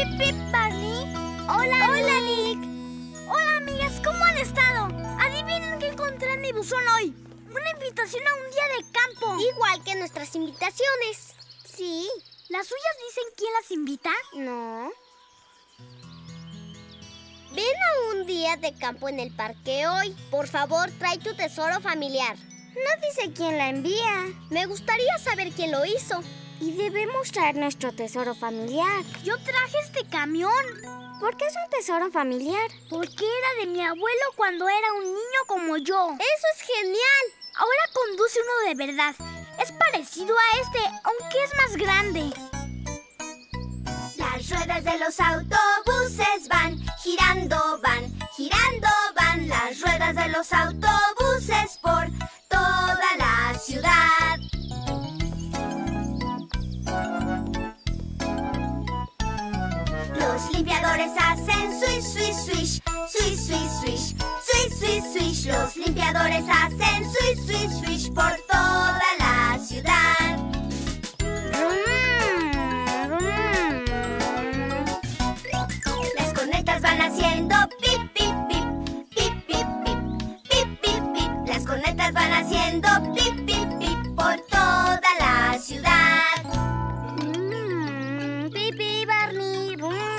Pip, pip, Barney. Hola, Nick. Hola, amigas, ¿cómo han estado? Adivinen qué encontré en mi buzón hoy. Una invitación a un día de campo. Igual que nuestras invitaciones. Sí. ¿Las suyas dicen quién las invita? No. Ven a un día de campo en el parque hoy. Por favor, trae tu tesoro familiar. No dice quién la envía. Me gustaría saber quién lo hizo. Y debemos traer nuestro tesoro familiar. Yo traje este camión. ¿Por qué es un tesoro familiar? Porque era de mi abuelo cuando era un niño como yo. ¡Eso es genial! Ahora conduce uno de verdad. Es parecido a este, aunque es más grande. Las ruedas de los autobuses van girando, van girando, van. Las ruedas de los autobuses por toda la ciudad. Los limpiadores hacen swish, swish, swish, swish, swish, swish, swish, swish, swish. Los limpiadores hacen swish, swish, swish por toda la ciudad. Las cornetas van haciendo pip, pip, pip, pip, pip, pip, pip, pip, pip. Las cornetas van haciendo pip, pip, pip por toda la ciudad. Pipi, Barney.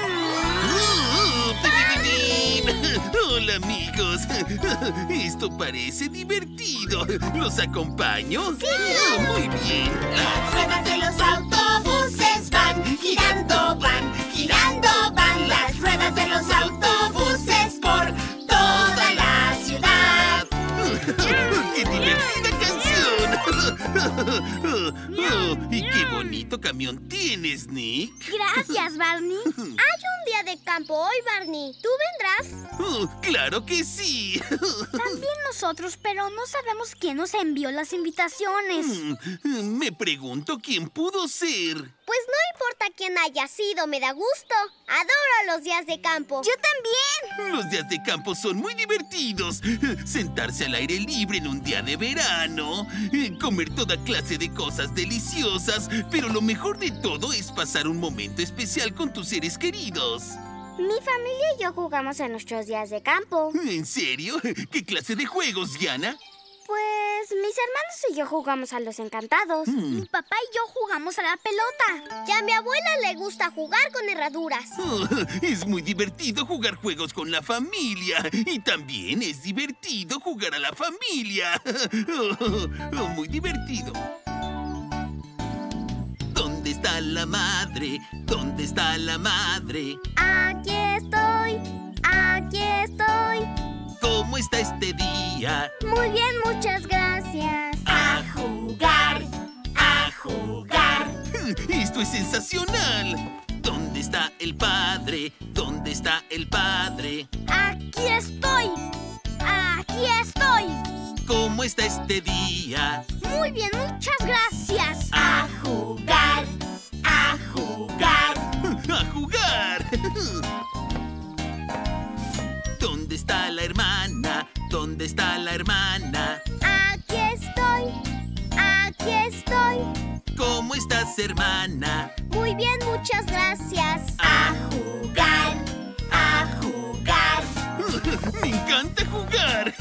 Hola, amigos. Esto parece divertido. ¿Los acompaño? ¡Sí! Muy bien. Las ruedas de los autobuses van girando, van girando, van. Las ruedas de los autobuses por toda la ciudad. ¡Qué divertida canción! ¡Y qué bonito camión tienes, Nick! Gracias, Barney. Hay un día de campo hoy, Barney. ¿Tú vendrás? ¡Claro que sí! También nosotros, pero no sabemos quién nos envió las invitaciones. Me pregunto quién pudo ser. Pues no importa quién haya sido, me da gusto. Adoro los días de campo. ¡Yo también! Los días de campo son muy divertidos. Sentarse al aire libre en un día de verano, comer toda clase de cosas deliciosas, pero lo mejor de todo es pasar un momento especial con tus seres queridos. Mi familia y yo jugamos en nuestros días de campo. ¿En serio? ¿Qué clase de juegos, Diana? Pues mis hermanos y yo jugamos a los encantados. Mi papá y yo jugamos a la pelota. Y a mi abuela le gusta jugar con herraduras. Es muy divertido jugar juegos con la familia. Y también es divertido jugar a la familia. Muy divertido. ¿Dónde está la madre? ¿Dónde está la madre? Aquí estoy, aquí estoy. ¿Cómo está este día? Muy bien, muchas gracias. A jugar, a jugar. ¡Esto es sensacional! ¿Dónde está el padre? ¿Dónde está el padre? Aquí estoy. Aquí estoy. ¿Cómo está este día? Muy bien, muchas gracias. A jugar, a jugar. ¡A jugar! ¿Dónde está la hermana? ¿Dónde está la hermana? Aquí estoy, aquí estoy. ¿Cómo estás, hermana? Muy bien, muchas gracias. A jugar, a jugar. ¡Me encanta jugar!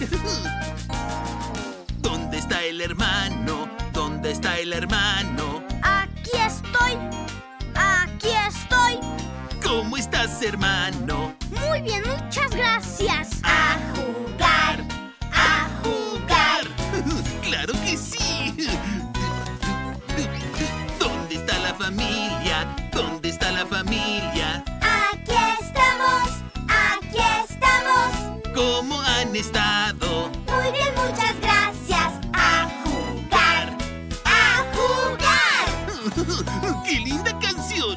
¿Dónde está el hermano? ¿Dónde está el hermano? Aquí estoy. Aquí estoy. ¿Cómo estás, hermano? Muy bien, muchas gracias. A jugar, a jugar. ¡Claro que sí! ¿Dónde está la familia? ¿Dónde está la familia? Aquí estamos, aquí estamos. ¿Cómo han estado? Muy bien, muchas gracias. A jugar, a jugar. ¡Qué linda canción!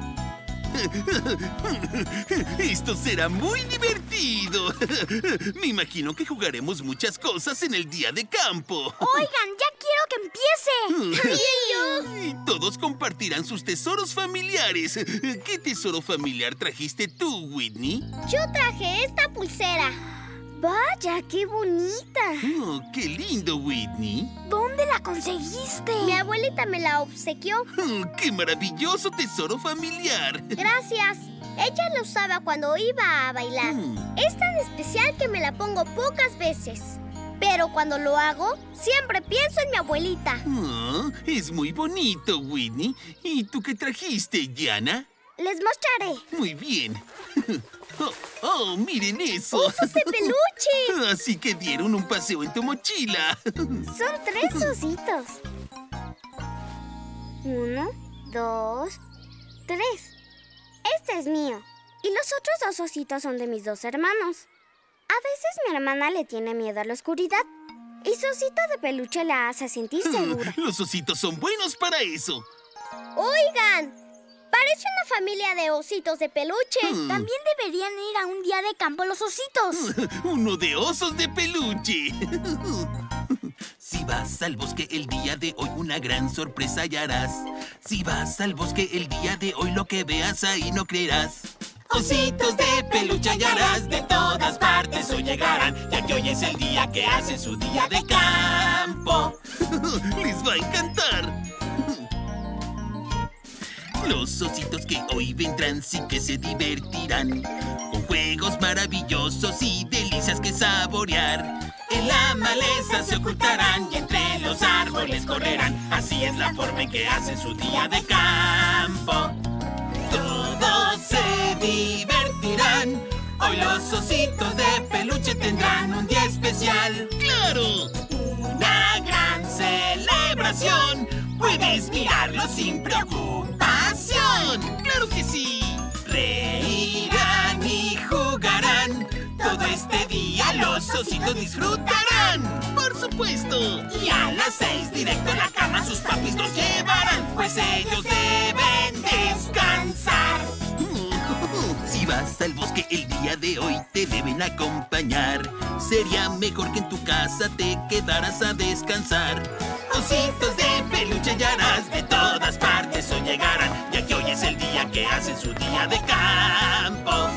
Esto será muy divertido. Me imagino que jugaremos muchas cosas en el día de campo. Oigan, ya quiero que empiece. Y todos compartirán sus tesoros familiares. ¿Qué tesoro familiar trajiste tú, Whitney? Yo traje esta pulsera. Vaya, qué bonita. Oh, qué lindo, Whitney. ¿Dónde la conseguiste? Mi abuelita me la obsequió. Oh, qué maravilloso tesoro familiar. Gracias. Ella lo usaba cuando iba a bailar. Es tan especial que me la pongo pocas veces. Pero cuando lo hago, siempre pienso en mi abuelita. Oh, es muy bonito, Whitney. ¿Y tú qué trajiste, Gianna? Les mostraré. Muy bien. Oh, miren eso. ¡Osos de peluche! Así que dieron un paseo en tu mochila. Son 3 ositos. 1, 2, 3. Este es mío. Y los otros 2 ositos son de mis 2 hermanos. A veces mi hermana le tiene miedo a la oscuridad. Y su osito de peluche la hace sentir segura. Los ositos son buenos para eso. ¡Oigan! Parece una familia de ositos de peluche. También deberían ir a un día de campo los ositos. Uno de osos de peluche. Si vas al bosque el día de hoy, una gran sorpresa hallarás. Si vas al bosque el día de hoy, lo que veas ahí no creerás. Ositos de peluche hallarás, de todas partes hoy llegarán, ya que hoy es el día que hacen su día de campo. Les va a encantar. Los ositos que hoy vendrán sí que se divertirán, con juegos maravillosos y delicias que saborear. En la maleza se ocultarán y entre los árboles correrán. Así es la forma en que hacen su día de campo. Todos se divertirán. Hoy los ositos de peluche tendrán un día especial. ¡Claro! Una gran celebración. Puedes mirarlos sin preocupación. ¡Claro que sí! Reirán y jugarán. Todo este día los ositos disfrutarán. ¡Por supuesto! Y a las 6 directo a la cama sus papis los llevarán, pues ellos deben descansar. Si vas al bosque el día de hoy te deben acompañar. Sería mejor que en tu casa te quedaras a descansar. Ositos de peluche hallarás, de todas partes hoy llegarán, ya que hoy es el día que hacen su día de campo.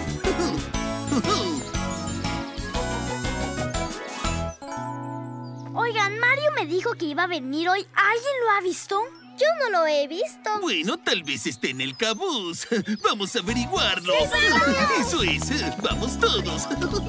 Oigan, Mario me dijo que iba a venir hoy. ¿Alguien lo ha visto? Yo no lo he visto. Bueno, tal vez esté en el cabús. Vamos a averiguarlo. ¡Sí, vamos! Eso es. Vamos todos.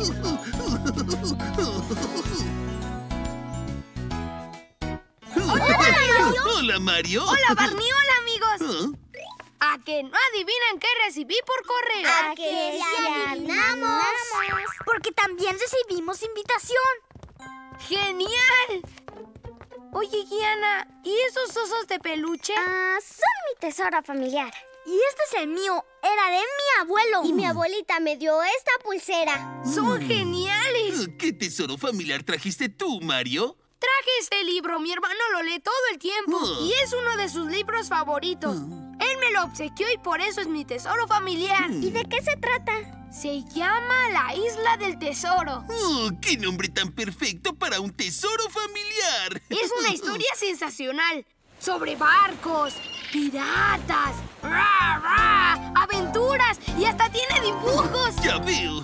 ¡Hola, Mario! Hola, Mario. Hola, Barney. Hola, amigos. ¿Ah? ¿A que no adivinan qué recibí por correo? ¿A que sí adivinamos? Porque también recibimos invitación. ¡Genial! Oye, Gianna, ¿y esos osos de peluche? Son mi tesoro familiar. Y este es el mío. Era de mi abuelo. Y mi abuelita me dio esta pulsera. ¡Son geniales! ¿Qué tesoro familiar trajiste tú, Mario? Traje este libro. Mi hermano lo lee todo el tiempo. Y es uno de sus libros favoritos. Él me lo obsequió y por eso es mi tesoro familiar. ¿Y de qué se trata? Se llama La Isla del Tesoro. ¡Oh, qué nombre tan perfecto para un tesoro familiar! Es una historia sensacional. Sobre barcos, piratas, aventuras y hasta tiene dibujos. ¡Ya veo!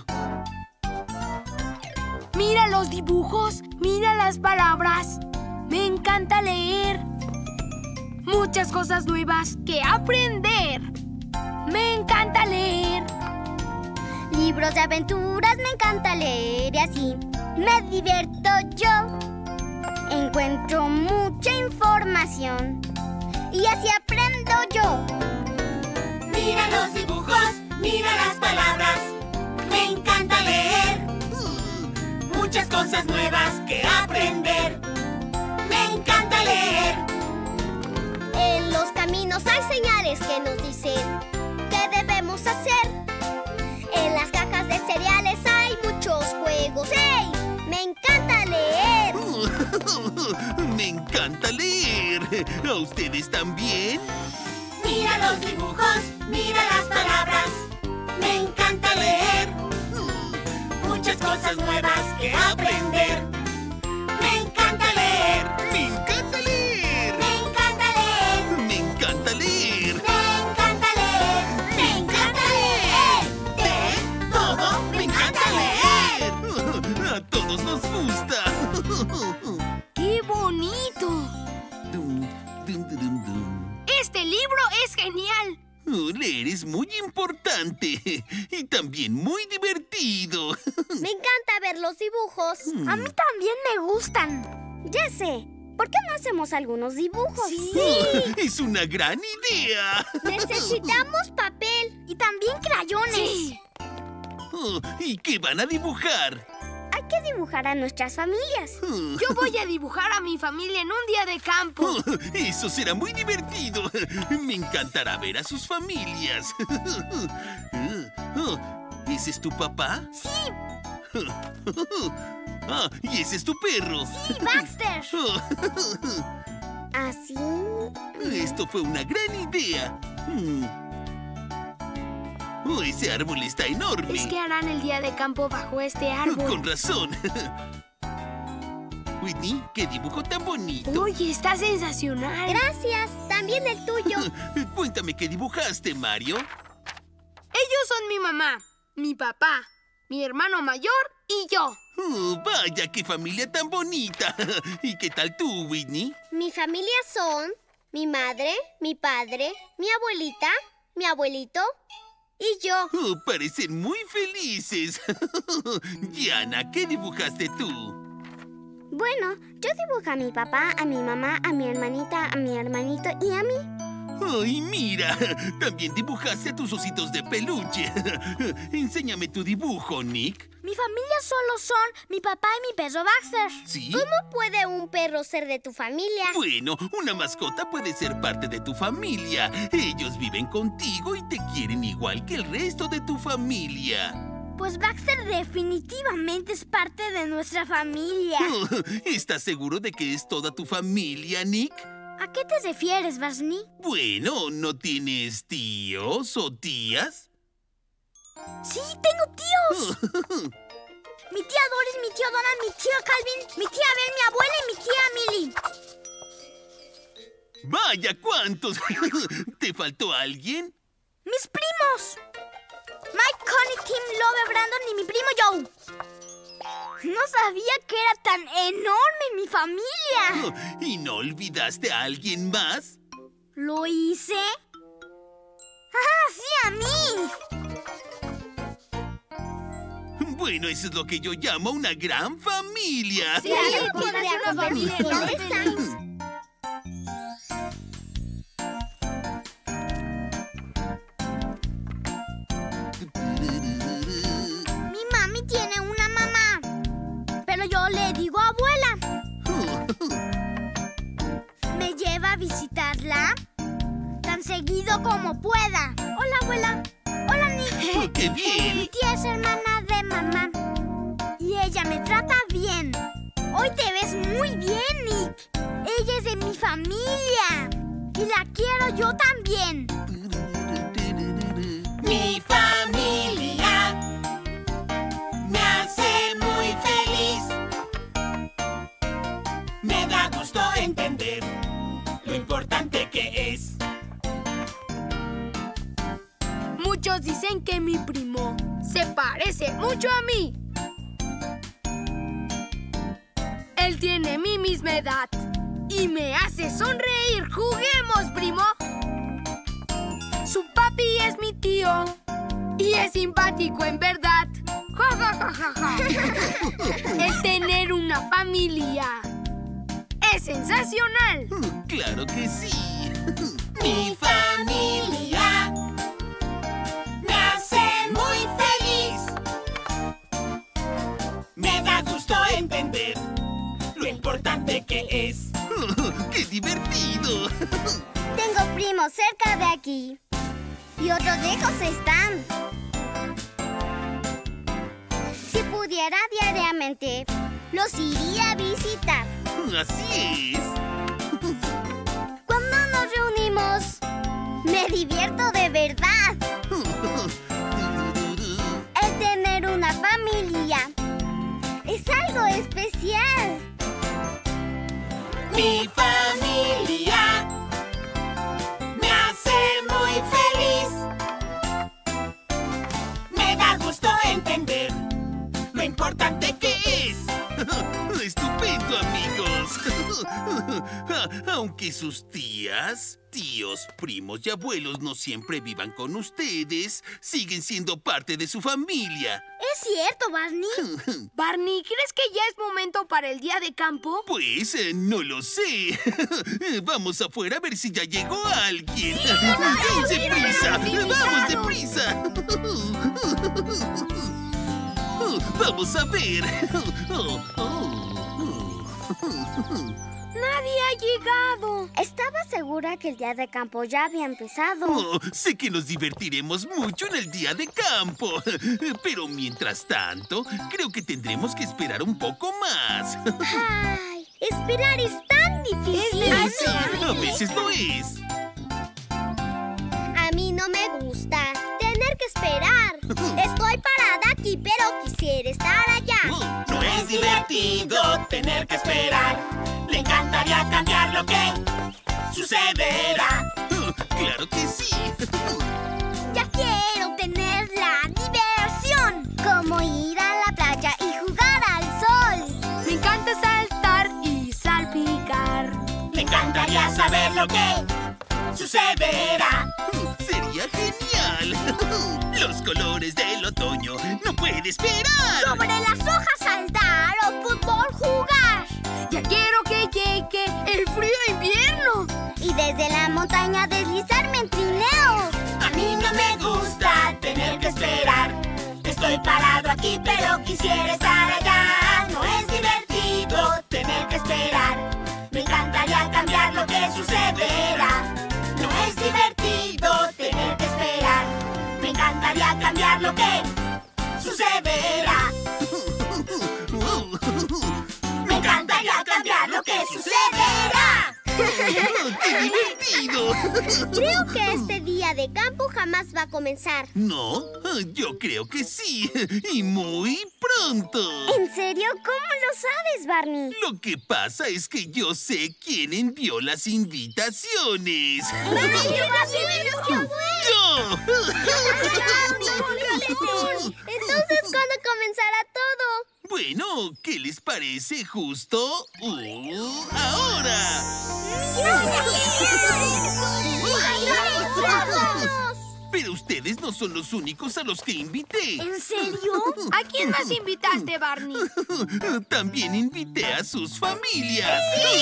Mira los dibujos, mira las palabras. Me encanta leer. Muchas cosas nuevas que aprender. Me encanta leer. Libros de aventuras me encanta leer y así me divierto yo. Encuentro mucha información y así aprendo yo. Mira los dibujos, mira las palabras. Me encanta leer. Muchas cosas nuevas que aprender. Me encanta leer. En los caminos hay señales que nos dicen qué debemos hacer. En las cajas de cereales hay muchos juegos. ¡Hey! ¡Me encanta leer! Me encanta leer. ¿A ustedes también? Mira los dibujos, mira las palabras. Me encanta leer. Muchas cosas nuevas que aprender. Me encanta leer. ¡Me encanta leer! Me encanta leer. ¡Me encanta leer! Me encanta leer. Me encanta leer. De todo, me encanta leer. ¡A todos nos gusta! ¡Qué bonito! Dum, dum, dum, dum. Este libro es genial. Leer es muy importante y también muy divertido. Me encanta ver los dibujos. A mí también me gustan. Ya sé. ¿Por qué no hacemos algunos dibujos? Sí. Es una gran idea. Necesitamos papel. Y también crayones. Sí. ¿Y qué van a dibujar? Hay que dibujar a nuestras familias. Yo voy a dibujar a mi familia en un día de campo. Eso será muy divertido. Me encantará ver a sus familias. ¿Ese es tu papá? Sí. ¿Y ese es tu perro? Sí, Baxter. ¿Así? Esto fue una gran idea. Ese árbol está enorme. Es que harán el día de campo bajo este árbol. Con razón. Whitney, qué dibujo tan bonito. Oye, está sensacional. Gracias. También el tuyo. Cuéntame qué dibujaste, Mario. Ellos son mi mamá, mi papá, mi hermano mayor y yo. Vaya, qué familia tan bonita. ¿Y qué tal tú, Whitney? Mi familia son mi madre, mi padre, mi abuelita, mi abuelito y yo. Parecen muy felices. Diana, ¿qué dibujaste tú? Bueno, yo dibujo a mi papá, a mi mamá, a mi hermanita, a mi hermanito y a mí. ¡Ay, mira! También dibujaste a tus ositos de peluche. Enséñame tu dibujo, Nick. Mi familia solo son mi papá y mi perro Baxter. ¿Sí? ¿Cómo puede un perro ser de tu familia? Bueno, una mascota puede ser parte de tu familia. Ellos viven contigo y te quieren igual que el resto de tu familia. Pues Baxter definitivamente es parte de nuestra familia. ¿Estás seguro de que es toda tu familia, Nick? ¿A qué te refieres, Barney? Bueno, ¿no tienes tíos o tías? ¡Sí, tengo tíos! Mi tía Doris, mi tío Donald, mi tío Calvin, mi tía Bel, mi abuela y mi tía Millie. ¡Vaya, cuántos! ¿Te faltó alguien? ¡Mis primos! Mike, Connie, Tim, Love, Brandon y mi primo Joe. No sabía que era tan enorme mi familia. ¿Y no olvidaste a alguien más? ¿Lo hice? ¡Ah, sí, a mí! Bueno, eso es lo que yo llamo una gran familia. Sí, podría convertirme en esa. Mi mami tiene una mamá, pero yo le digo abuela. Me lleva a visitarla tan seguido como pueda. Hola, abuela. Hola, Nick. ¡Qué bien! Mi tía es hermana de mamá y ella me trata bien. Hoy te ves muy bien, Nick. Ella es de mi familia y la quiero yo también. Mi familia me hace muy feliz. Me da gusto entender lo importante que es. Muchos dicen que mi primo se parece mucho a mí. Él tiene mi misma edad y me hace sonreír. ¡Juguemos, primo! Su papi es mi tío y es simpático en verdad. ¡Ja, ja, ja, ja, ja! El tener una familia es sensacional. ¡Claro que sí! Mi familia me hace muy feliz. Me da gusto entender lo importante que es. ¡Qué divertido! Tengo primos cerca de aquí y otros lejos están. Si pudiera diariamente, los iría a visitar. ¡Así es! Cuando nos reunimos, me divierto de verdad. El tener una familia es algo especial. Mi familia me hace muy feliz. Me da gusto entender lo importante que es. ¡Estupendo, amigos! Aunque sus tías, tíos, primos y abuelos no siempre vivan con ustedes, siguen siendo parte de su familia. Es cierto, Barney. Barney, ¿crees que ya es momento para el día de campo? Pues no lo sé. Vamos afuera a ver si ya llegó alguien. ¡Vamos deprisa! ¡Vamos deprisa! Vamos a ver. Nadie ha llegado. Estaba segura que el día de campo ya había empezado. Oh, sé que nos divertiremos mucho en el día de campo. Pero mientras tanto, creo que tendremos que esperar un poco más. Ay, esperar es tan difícil. Sí, a veces lo es. A mí no me gusta tener que esperar. Estoy parada aquí, pero quisiera estar allá. No es divertido tener que esperar. Le encantaría cambiar lo que sucederá. Claro que sí. Ya quiero tener la diversión. Como ir a la playa y jugar al sol. Me encanta saltar y salpicar. Le encantaría saber lo que sucederá. Sería genial. Los colores del otoño no puede esperar. Sobre las hojas saltar o fútbol jugar. Ya quiero que llegue el frío invierno. Y desde la montaña deslizarme en trineo. A mí no me gusta tener que esperar. Estoy parado aquí, pero quisiera estar allá. No es divertido tener que esperar. Me encantaría cambiar lo que sucederá. No es divertido tener que esperar. Me encantaría cambiar lo que sucederá. Me encantaría cambiar lo que sucederá. ¡Qué divertido! Creo que este día de campo jamás va a comenzar. No, yo creo que sí. Y muy pronto. ¿En serio? ¿Cómo lo sabes, Barney? Lo que pasa es que yo sé quién envió las invitaciones. ¡Yo! Entonces, ¿cuándo comenzará todo? Bueno, ¿qué les parece justo ahora? Pero ustedes no son los únicos a los que invité. ¿En serio? ¿A quién más invitaste, Barney? También invité a sus familias.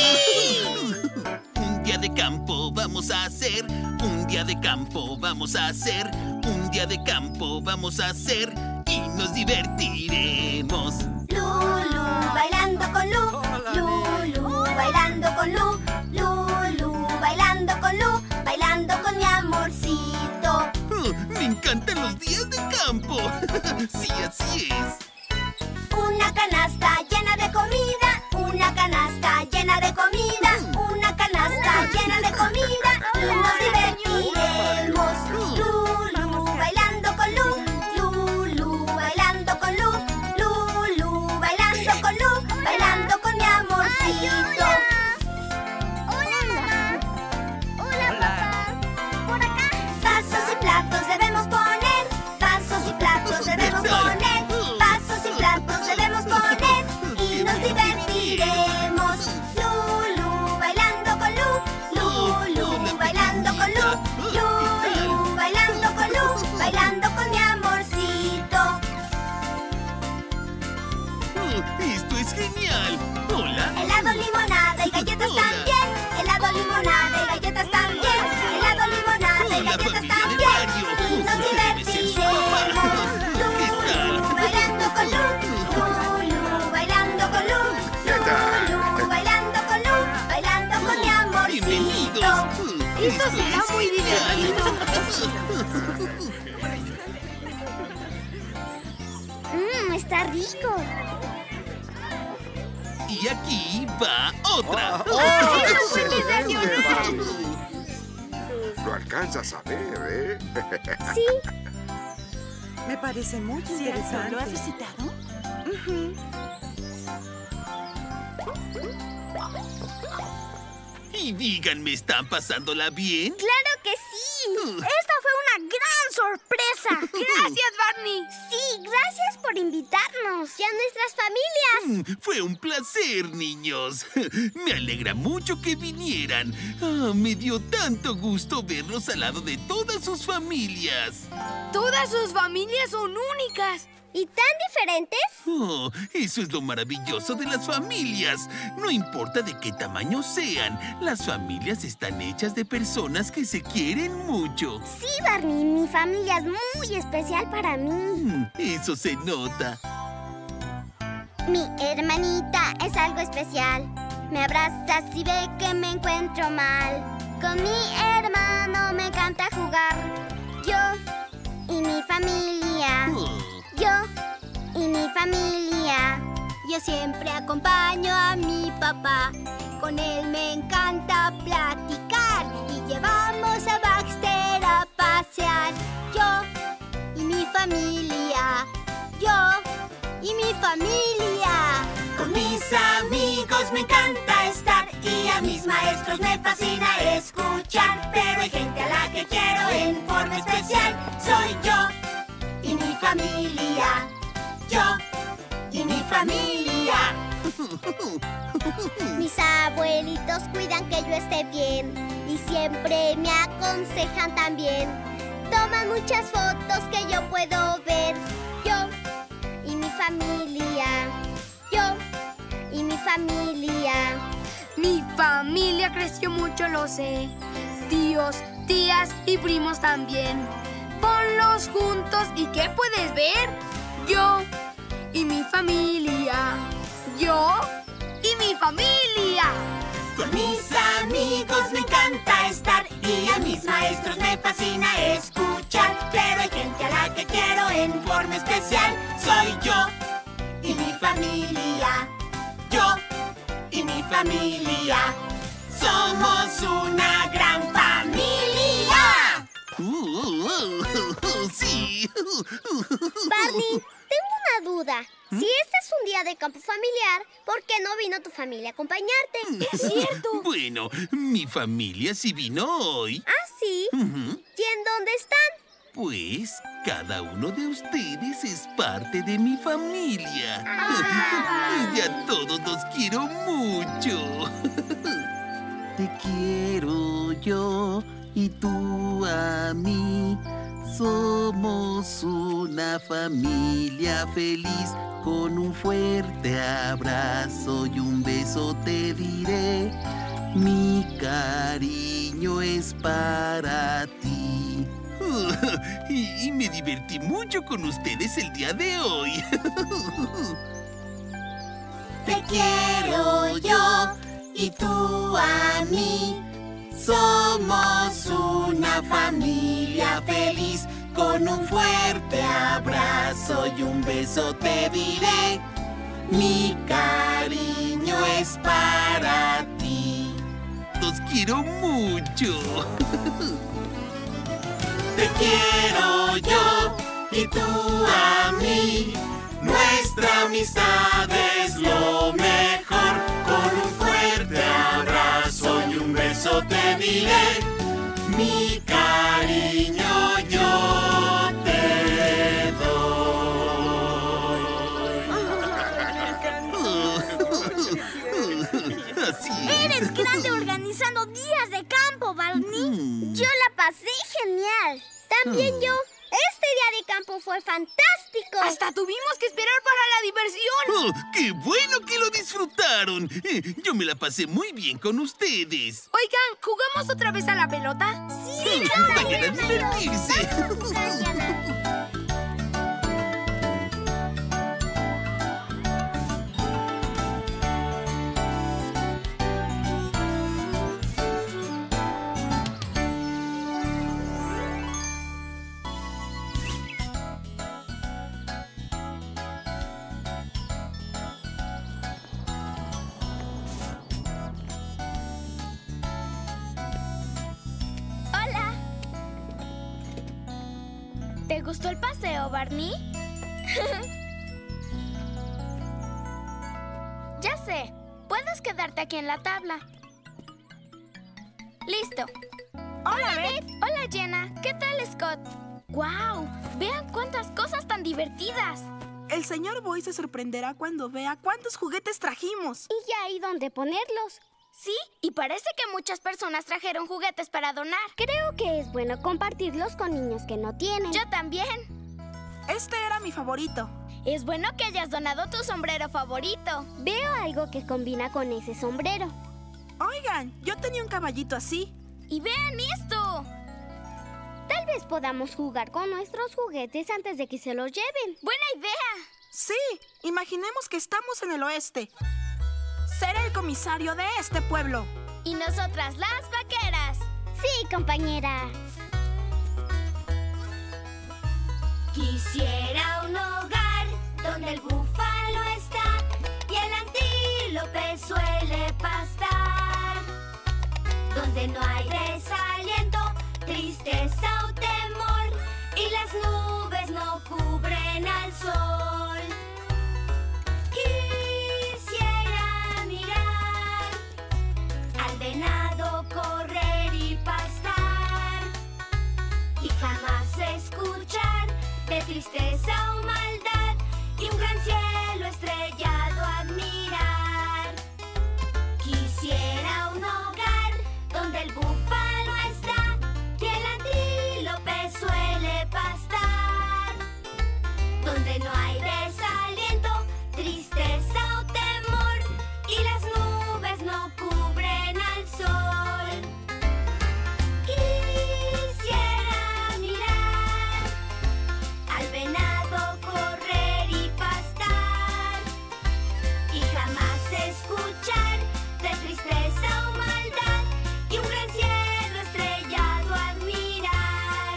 Un día de campo vamos a hacer. Un día de campo vamos a hacer. Un día de campo vamos a hacer. Y nos divertiremos. Lulu, bailando con Lu. Lulu, bailando con Lu. Lulu, bailando con Lu. Bailando con mi amorcito. Me encantan los días de campo. Sí, así es. Una canasta llena de comida. Una canasta llena de comida. Una canasta llena de comida. Y nos divertiremos. Lulu, bailando con Lu. Lulu, bailando con Lu. Lulu, bailando con Lu. Bailando con mi amorcito. Hola, mamá. Hola, papá. Por acá. Vasos y platos debemos poner. Vasos y platos debemos poner. Vasos y platos debemos poner. Y nos divertiremos. Lulu, bailando con Lu. Lulu, bailando con Lu. Lulu, bailando con Lu. Bailando con mi amorcito. Esto es genial. Hola. Helado, limonada y galletas Hola. también. Helado, limonada y galletas también. Helado, limonada y La galletas familia de también. Mario. Y nos Debe ser su papá. divertiremos. ¿Qué tal? Lulu, bailando con Lu. Lulu, bailando con Lu. Lulu, bailando con Lu. Bailando con mi amorcito. Bienvenidos. Esto será muy divertido. Está rico. Y aquí va otra. Lo alcanzas a ver, ¿eh? Sí. Me parece muy interesante. ¿Lo has visitado? Y díganme, ¿están pasándola bien? ¡Claro que sí! Esta fue una gran sorpresa. Gracias, Barney. Sí, gracias por invitarnos y a nuestras familias. Fue un placer, niños. Me alegra mucho que vinieran. Me dio tanto gusto verlos al lado de todas sus familias. Todas sus familias son únicas. ¿Y tan diferentes? Oh, eso es lo maravilloso de las familias. No importa de qué tamaño sean, las familias están hechas de personas que se quieren mucho. Sí, Barney, mi familia es muy especial para mí. Eso se nota. Mi hermanita es algo especial. Me abraza si ve que me encuentro mal. Con mi hermano me encanta jugar. Yo y mi familia. Yo y mi familia. Yo siempre acompaño a mi papá. Con él me encanta platicar. Y llevamos a Baxter a pasear. Yo y mi familia. Yo y mi familia. Con mis amigos me encanta estar y a mis maestros me fascina escuchar. Pero hay gente a la que quiero en forma especial. Soy yo y mi familia. Yo y mi familia. Mis abuelitos cuidan que yo esté bien y siempre me aconsejan también. Toman muchas fotos que yo puedo ver. Yo y mi familia. Yo y mi familia. Mi familia creció mucho, lo sé. Tíos, tías y primos también. Ponlos juntos y ¿qué puedes ver? Yo y mi familia. Yo y mi familia. Con mis amigos me encanta estar y a mis maestros me fascina escuchar. Pero hay gente a la que quiero en forma especial. Soy yo y mi familia. Yo y mi familia. Somos una gran familia. Sí. Barney, tengo una duda. Si este es un día de campo familiar, ¿por qué no vino tu familia a acompañarte? Es cierto. Bueno, mi familia sí vino hoy. ¿Ah, sí? ¿Y en dónde están? Pues cada uno de ustedes es parte de mi familia. Y a todos los quiero mucho. Te quiero yo y tú a mí. Somos una familia feliz. Con un fuerte abrazo y un beso te diré. Mi cariño es para ti. Y me divertí mucho con ustedes el día de hoy. Te quiero yo y tú a mí. Somos una familia feliz. Con un fuerte abrazo y un beso te diré. Mi cariño es para ti. Los quiero mucho. Te quiero yo y tú a mí. Nuestra amistad es lo mejor. Con un fuerte abrazo y un beso te diré. Mi cariño yo te doy. Así es. Eres grande organizando días de campo, Barney. Yo la pasé genial. También yo. Este día de campo fue fantástico. Hasta tuvimos que esperar para la diversión. ¡Qué bueno que lo disfrutaron! Yo me la pasé muy bien con ustedes. Oigan, ¿jugamos otra vez a la pelota? Sí, vayan a divertirse. ¿Te gustó el paseo, Barney? Ya sé, puedes quedarte aquí en la tabla. Listo. Hola, Beth. Hola, Jenna. ¿Qué tal, Scott? ¡Guau! Vean cuántas cosas tan divertidas. El señor Boy se sorprenderá cuando vea cuántos juguetes trajimos. Y ya hay dónde ponerlos. Sí, y parece que muchas personas trajeron juguetes para donar. Creo que es bueno compartirlos con niños que no tienen. Yo también. Este era mi favorito. Es bueno que hayas donado tu sombrero favorito. Veo algo que combina con ese sombrero. Oigan, yo tenía un caballito así. ¡Y vean esto! Tal vez podamos jugar con nuestros juguetes antes de que se los lleven. ¡Buena idea! Sí, imaginemos que estamos en el oeste. Seré el comisario de este pueblo. Y nosotras las vaqueras. Sí, compañera. Quisiera un hogar donde el búfalo está y el antílope suele pastar, donde no hay desaliento, tristeza o temor y las nubes no cubren al sol. Quisiera mirar al venado correr y pastar y jamás escuchar de tristeza o maldad y un gran cielo estrellado admirar. Quisiera un hogar donde el búfalo está y el antílope suele pastar, donde no hay desaliento, tristeza o temor y las nubes no cubren al sol. Quisiera mirar al venado correr y pastar y jamás escuchar de tristeza o maldad y un gran cielo estrellado admirar.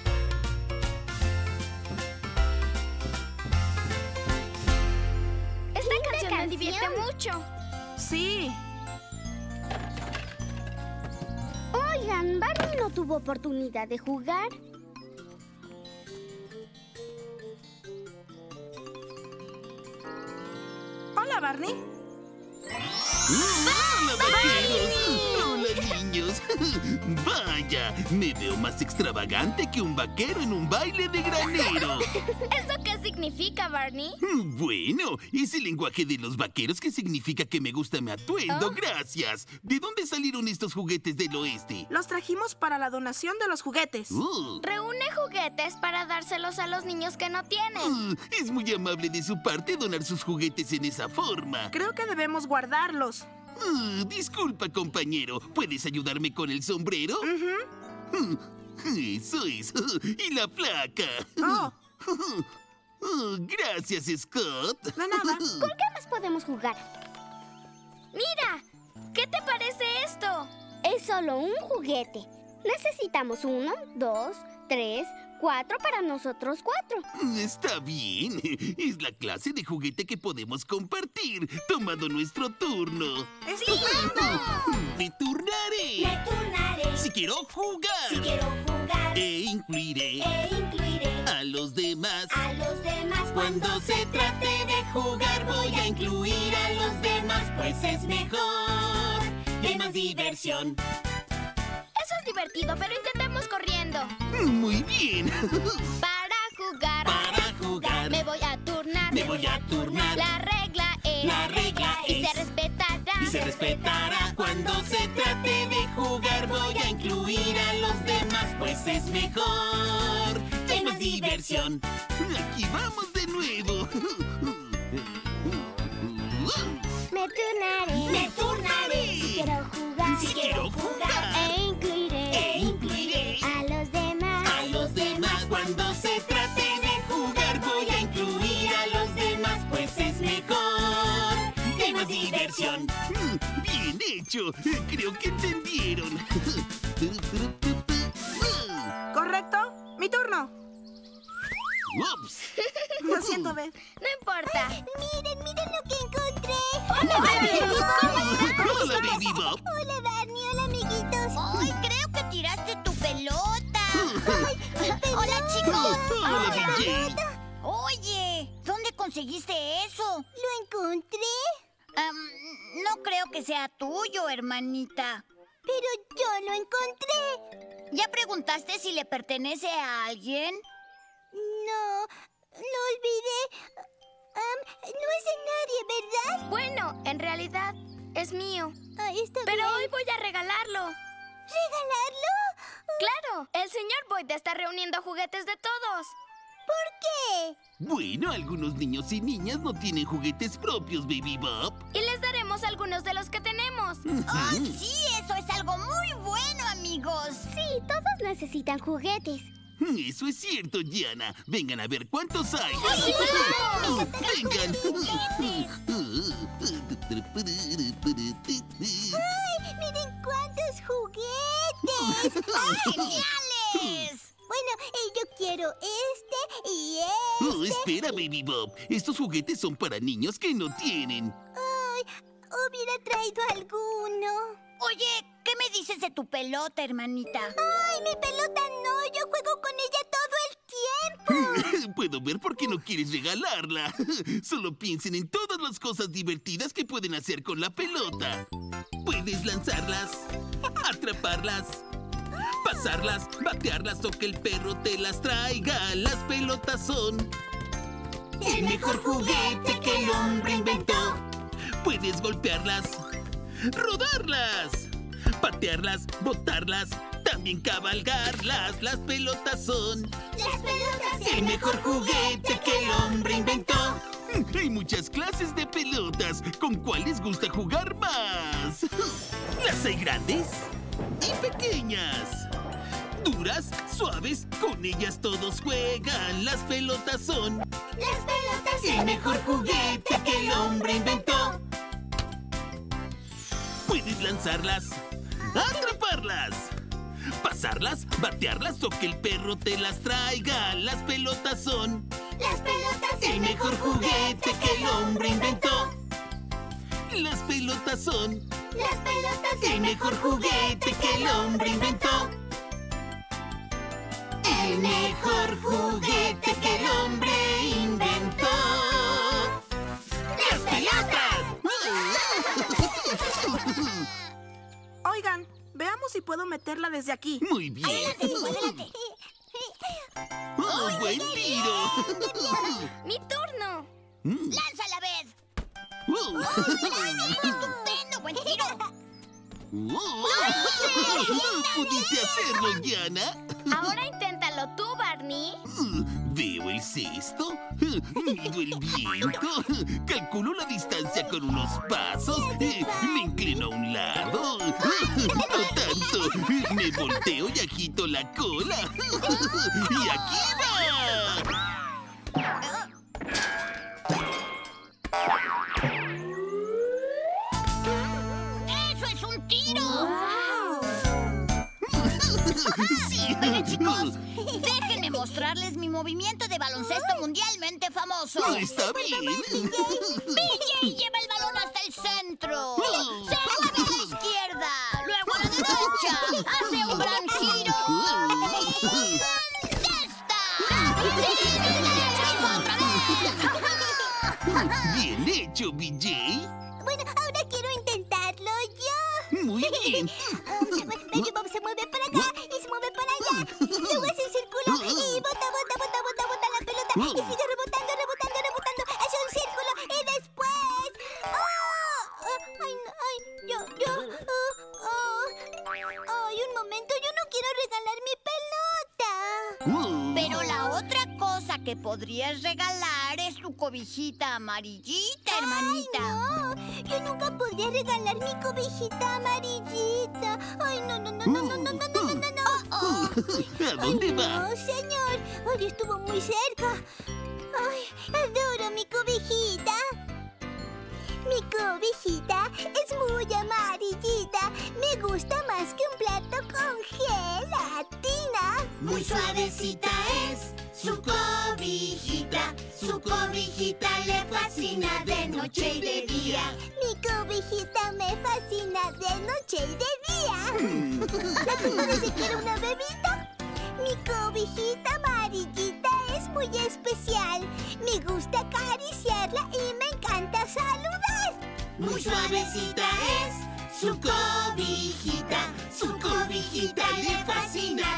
Esta canción me divierte mucho. Sí. Oigan, Barney no tuvo oportunidad de jugar. Hola, Barney. ¡Hola, vaqueros! ¡Hola, niños! ¡Vaya! Me veo más extravagante que un vaquero en un baile de granero. ¿Eso qué significa, Barney? Bueno, es el lenguaje de los vaqueros que significa que me gusta mi atuendo. ¡Gracias! ¿De dónde salieron estos juguetes del oeste? Los trajimos para la donación de los juguetes. Reúne juguetes para dárselos a los niños que no tienen. Es muy amable de su parte donar sus juguetes en esa forma. Creo que debemos guardarlos. Disculpa, compañero. ¿Puedes ayudarme con el sombrero? Eso es. Y la placa. Oh, Gracias, Scott. de nada. ¿Con qué más podemos jugar? ¡Mira! ¿Qué te parece esto? Es solo un juguete. Necesitamos 1, 2, 3, 4 para nosotros 4. Está bien. Es la clase de juguete que podemos compartir, tomando nuestro turno. ¡Me turnaré! Me turnaré Si quiero jugar. si quiero jugar Incluiré a los demás. a los demás. Cuando se trate de jugar voy a incluir a los demás, pues es mejor y hay más diversión. Eso es divertido, pero intentemos corriendo. Muy bien. Para jugar. Para jugar. Me voy a turnar. Me voy a turnar. La regla es. La regla Y es. se respetará. Y se respetará. Cuando se trate de jugar voy a incluir a los demás, pues es mejor y hay más diversión. Aquí vamos de nuevo. Me turnaré. Me turnaré Si quiero jugar. Si quiero jugar. Incluiré A los demás. a los demás. Cuando se trate de jugar voy a incluir a los demás, pues es mejor y hay más diversión. Bien hecho. Creo que entendieron. ¿Correcto? Mi turno. Ups. Lo siento, Beth. No importa. Miren lo que encontré. ¡Hola, Barney! ¿Cómo estás? Hola, Baby Bob. Hola, Barney. Hola, amiguitos. Ay, creo que tiraste tu pelota. Hola, chicos. Hola, DJ. Oye, ¿dónde conseguiste eso? Lo encontré. No creo que sea tuyo, hermanita. Pero yo lo encontré. ¿Ya preguntaste si le pertenece a alguien? No, lo olvidé. No es de nadie, ¿verdad? Bueno, en realidad es mío. Está Pero bien. hoy voy a regalarlo. ¿Regalarlo? ¡Claro! El señor Boyd está reuniendo juguetes de todos. ¿Por qué? Bueno, algunos niños y niñas no tienen juguetes propios, Baby Bop. Y les daremos algunos de los que tenemos. ¡Oh, sí! Eso es algo muy bueno, amigos. Sí, todos necesitan juguetes. Eso es cierto, Diana. Vengan a ver cuántos hay. ¡Sí, vamos! ¡Vengan! ¡Ay, miren cuántos juguetes! ¡Geniales! Bueno, yo quiero este y Oh, espera, Baby Bop. Estos juguetes son para niños que no tienen. Ay, hubiera traído alguno. Oye, ¿qué me dices de tu pelota, hermanita? Ay, mi pelota no, yo juego con ella todo el tiempo. Puedo ver por qué no quieres regalarla. Solo piensen en todas las cosas divertidas que pueden hacer con la pelota. Puedes lanzarlas, atraparlas, pasarlas, batearlas o que el perro te las traiga. Las pelotas son el mejor juguete que el hombre inventó. Puedes golpearlas, rodarlas, patearlas, botarlas, también cabalgarlas. Las pelotas son Las pelotas el mejor juguete que el hombre inventó. Hay muchas clases de pelotas. ¿Con cuál les gusta jugar más? Las hay grandes y pequeñas. Duras, suaves, con ellas todos juegan. Las pelotas son Las pelotas el mejor juguete que el hombre inventó. Puedes lanzarlas, atraparlas, pasarlas, batearlas o que el perro te las traiga. Las pelotas son Las pelotas el mejor juguete que el hombre inventó. Las pelotas son Las pelotas el mejor juguete que el hombre inventó. El mejor juguete que el hombre inventó. ¡Las pelotas! Oigan, veamos si puedo meterla desde aquí. Muy bien. ¡Oh, buen tiro! ¡Mi turno! ¡Lánzala, Beth! ¡Estupendo! ¡Buen tiro! ¿Pudiste hacerlo, Diana? Ahora inténtalo tú, Barney. Veo el cesto, mido el viento, calculo la distancia con unos pasos, me inclino a un lado, no tanto, me volteo y agito la cola. ¡Y aquí va! ¡Eso es un tiro! ¡Sí! Oigan, chicos, déjenme mostrarles mi movimiento de baloncesto mundialmente famoso. ¡Está bien! BJ lleva el balón hasta el centro. Se mueve a la izquierda, luego a la derecha. Hace un gran giro. ¡Cesta! ¡Otra vez! ¡Bien hecho, BJ! Bueno, ahora quiero intentarlo yo. ¡Muy bien! Baby Bob se mueve para acá y se mueve para allá. Luego hace un círculo y bota la pelota. Y sigue rebotando. Hace un círculo y después... ¡Oh! ¡Ay, un momento! Yo no quiero regalar mi pelota. Pero la otra cosa que podrías regalar es tu cobijita amarillita, hermanita. ¡Ay, no! Yo nunca podría regalar mi cobijita amarillita. ¡Ay, no! ¿A dónde va? ¡No, señor! ¡Ay, estuvo muy cerca! ¡Ay, adoro mi cobijita! Mi cobijita es muy amarillita. Me gusta más que un plato con gelatina. Muy suavecita es su cobijita. Su cobijita le fascina de noche y de día. Mi cobijita me fascina de noche y de día. ¿La tengo de si quiere una bebida? Mi cobijita amarillita es muy especial. Me gusta acariciarla y me encanta saludar. Muy suavecita es su cobijita. Su cobijita le fascina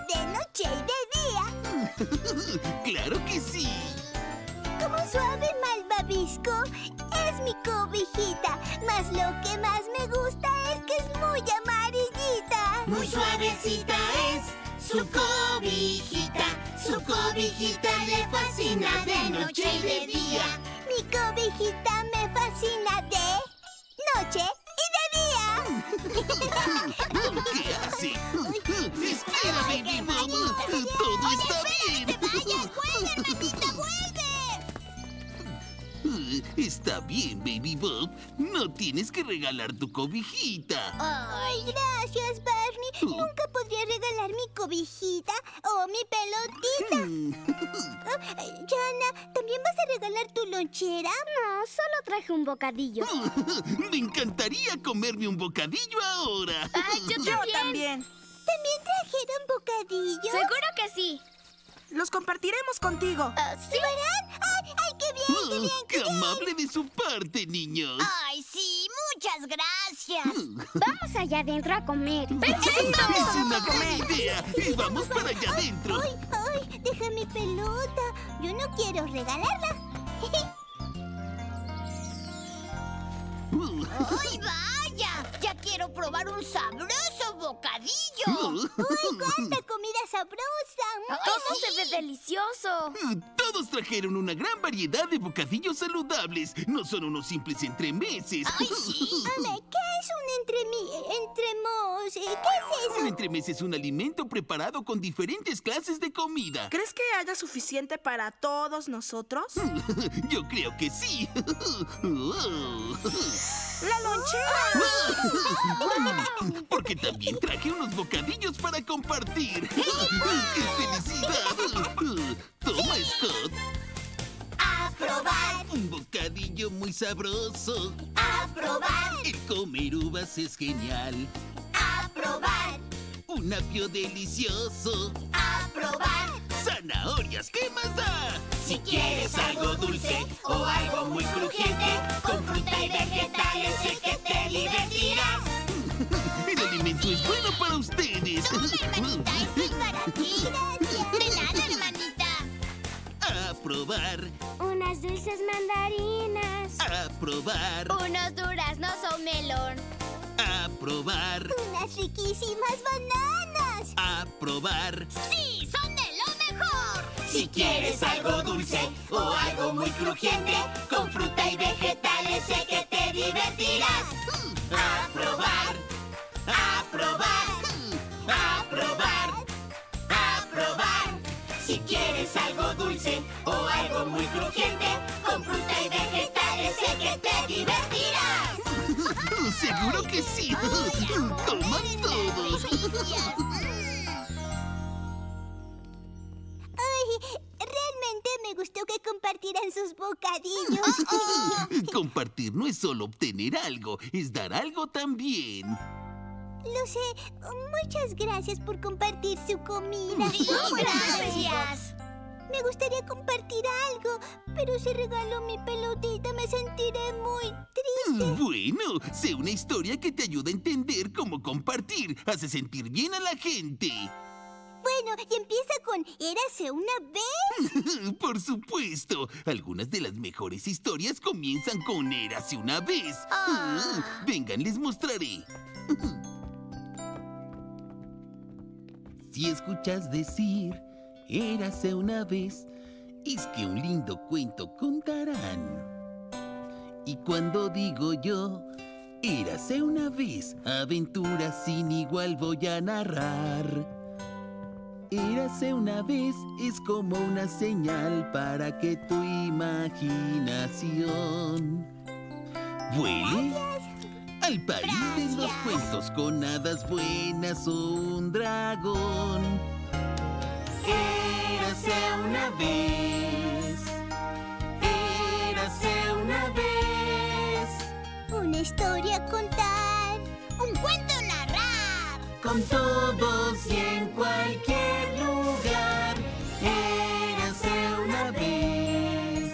de noche y de día. ¡Claro que sí! Como un suave malvavisco, es mi cobijita. Mas lo que más me gusta es que es muy amarillita. Muy suavecita es su cobijita. Su cobijita le fascina de noche y de día. Mi cobijita me fascina de noche y de día. ¿Qué hace? ¡Espera, Baby Bob! ¡Todo está bien! ¡Vuelve, hermanita, vuelve! Está bien, Baby Bob. No tienes que regalar tu cobijita. Ay, gracias, Barney. Nunca podría regalar mi cobijita o mi pelotita. Jana, ¿también vas a regalar tu lonchera? No, solo traje un bocadillo. Me encantaría comerme un bocadillo ahora. ¡Ay, yo También. ¿También trajeron bocadillos? ¡Seguro que sí! Los compartiremos contigo. ¿Sí? ¿Verán? ¡Ay, qué bien, qué bien! ¡Qué amable de su parte, niños! ¡Ay, sí! ¡Muchas gracias! Vamos allá adentro a comer. ¡Es una gran idea! ¡Y vamos para allá adentro! ¡Ay, ay! ¡Deja mi pelota! Yo no quiero regalarla. ¡Ay, vaya! ¡Ya quiero probar un sabroso bocadillo! ¡Uy, cuánta comida sabrosa! ¡Todo se ve delicioso! Todos trajeron una gran variedad de bocadillos saludables. No son unos simples entremeses. ¡Ay, sí! ¿Qué es un entremos? ¿Qué es Un eso? entremés es un alimento preparado con diferentes clases de comida. ¿Crees que haya suficiente para todos nosotros? Yo creo que sí. ¡La lonchera! Porque también traje unos bocadillos para compartir. ¡Qué felicidad! Toma, Scott. A probar, Un bocadillo muy sabroso. a probar, El comer uvas es genial. a probar, Un apio delicioso. a probar. ¡Zanahorias! ¿Qué más da? Si quieres algo dulce o algo muy crujiente, con fruta y vegetales sé que te divertirás. El alimento es bueno para ustedes. Hermanita, esto es para ti. Gracias. De nada, hermanita. A probar, Unas dulces mandarinas. a probar, Unos duraznos o melón. a probar, Unas riquísimas bananas. a probar. ¡Sí! ¡Son de lo mejor! Si quieres algo dulce o algo muy crujiente, con fruta y vegetales sé que te divertirás. A probar, a probar, a probar, a probar. Si quieres algo dulce o algo muy crujiente, con fruta y vegetales sé que te divertirás. ¡Seguro que sí! ¡Coman todos! Ay, realmente me gustó que compartieran sus bocadillos. Compartir no es solo obtener algo, es dar algo también. Lo sé. Muchas gracias por compartir su comida. Gracias. Me gustaría compartir algo, pero si regalo mi pelotita me sentiré muy triste. Bueno, sé una historia que te ayuda a entender cómo compartir. Hace sentir bien a la gente. Bueno, y empieza con Érase una vez. Por supuesto. Algunas de las mejores historias comienzan con Érase una vez. Vengan, les mostraré. Si escuchas decir Érase una vez, es que un lindo cuento contarán. Y cuando digo yo Érase una vez, aventuras sin igual voy a narrar. Érase una vez es como una señal para que tu imaginación vuele al país de los cuentos con hadas buenas o un dragón. Érase una vez, érase una vez, Una historia a contar. Un cuento a narrar. con todos y en cualquier lugar. Érase una vez,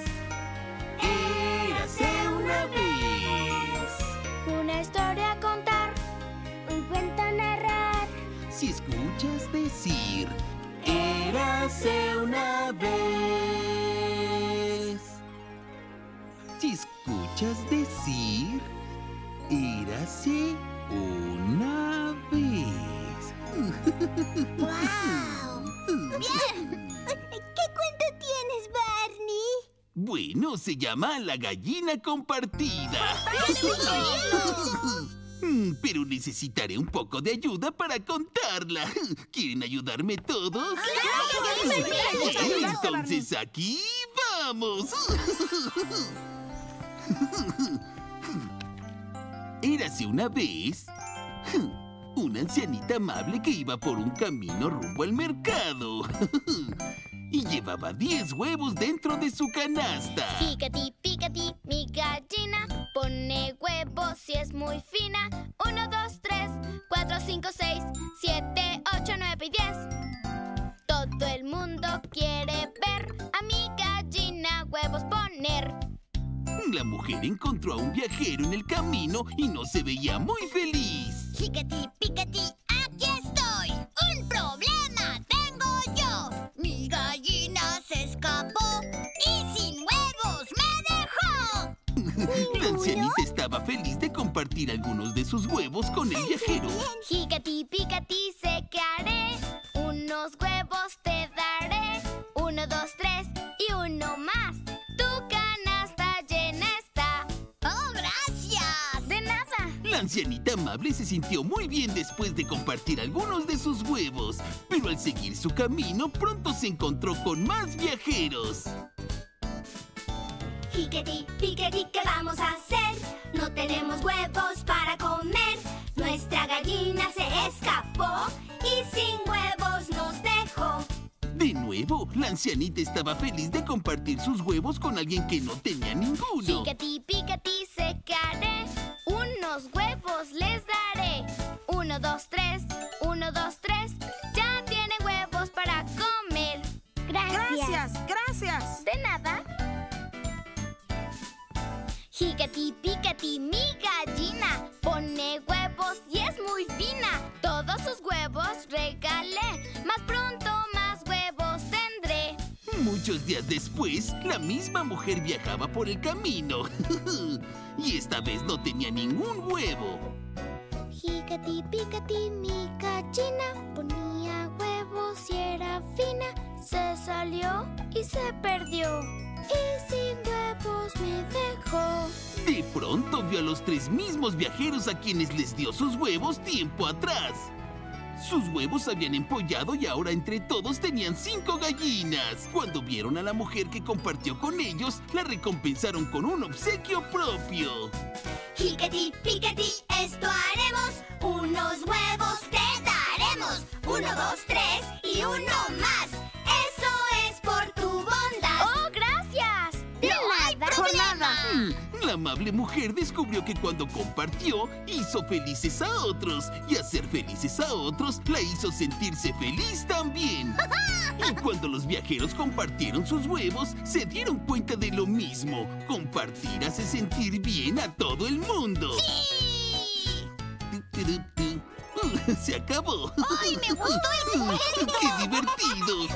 érase una vez. Una historia a contar. Un cuento a narrar. Si escuchas decir escuchas decir? Érase una vez. ¡Wow! ¡Bien! ¿Qué cuento tienes, Barney? Bueno, se llama La gallina compartida. Pero necesitaré un poco de ayuda para contarla. ¿Quieren ayudarme todos? ¡Claro! Entonces aquí vamos. Érase una vez una ancianita amable que iba por un camino rumbo al mercado. Y llevaba 10 huevos dentro de su canasta. Picati, picati, mi gallina pone huevos y es muy fina. 1, 2, 3, 4, 5, 6, 7, 8, 9 y 10. Todo el mundo quiere ver a mi gallina huevos poner. La mujer encontró a un viajero en el camino y no se veía muy feliz. Picati, picati, aquí estoy. Un problema tengo yo. Mi gallina se escapó y sin huevos me dejó. La ancianita estaba feliz de compartir algunos de sus huevos con el viajero. Picati, picati, sé que haré. Unos huevos te daré. 1, 2, 3 y uno más. Tu canasta llena está. ¡Oh, gracias! De nada. La ancianita amable se sintió muy bien después de compartir algunos de sus huevos, pero al seguir su camino pronto se encontró con más viajeros. Piqueti, piqueti, ¿qué vamos a hacer? No tenemos huevos para comer. Nuestra gallina se escapó y sin huevos nos dejó. De nuevo, la ancianita estaba feliz de compartir sus huevos con alguien que no tenía ninguno. Picati, picati, sé que haré. Unos huevos les daré. 1, 2, 3, 1, 2, 3. Ya tienen huevos para comer. Gracias, gracias. De nada. Picati, picati, mi gallina pone huevos y es muy fina. Todos sus huevos regalé. Más pronto más huevos tendré. Muchos días después, la misma mujer viajaba por el camino. Y esta vez no tenía ningún huevo. Picati, picati, mi gallina ponía huevos y era fina. Se salió y se perdió. Y sin huevos me dejó. De pronto vio a los 3 mismos viajeros a quienes les dio sus huevos tiempo atrás. Sus huevos habían empollado y ahora entre todos tenían 5 gallinas. Cuando vieron a la mujer que compartió con ellos, la recompensaron con un obsequio propio. Piqueti, piqueti, esto haremos. Unos huevos te daremos. 1, 2, 3 y uno más. Eso es por tu bondad. ¡Oh, gracias! ¡De nada! Por nada. La amable mujer descubrió que cuando compartió, hizo felices a otros. Y hacer felices a otros, la hizo sentirse feliz también. Y cuando los viajeros compartieron sus huevos, se dieron cuenta de lo mismo. Compartir hace sentir bien a todo el mundo. ¡Sí! Se acabó. ¡Ay, me gustó el cuento! ¡Qué divertido!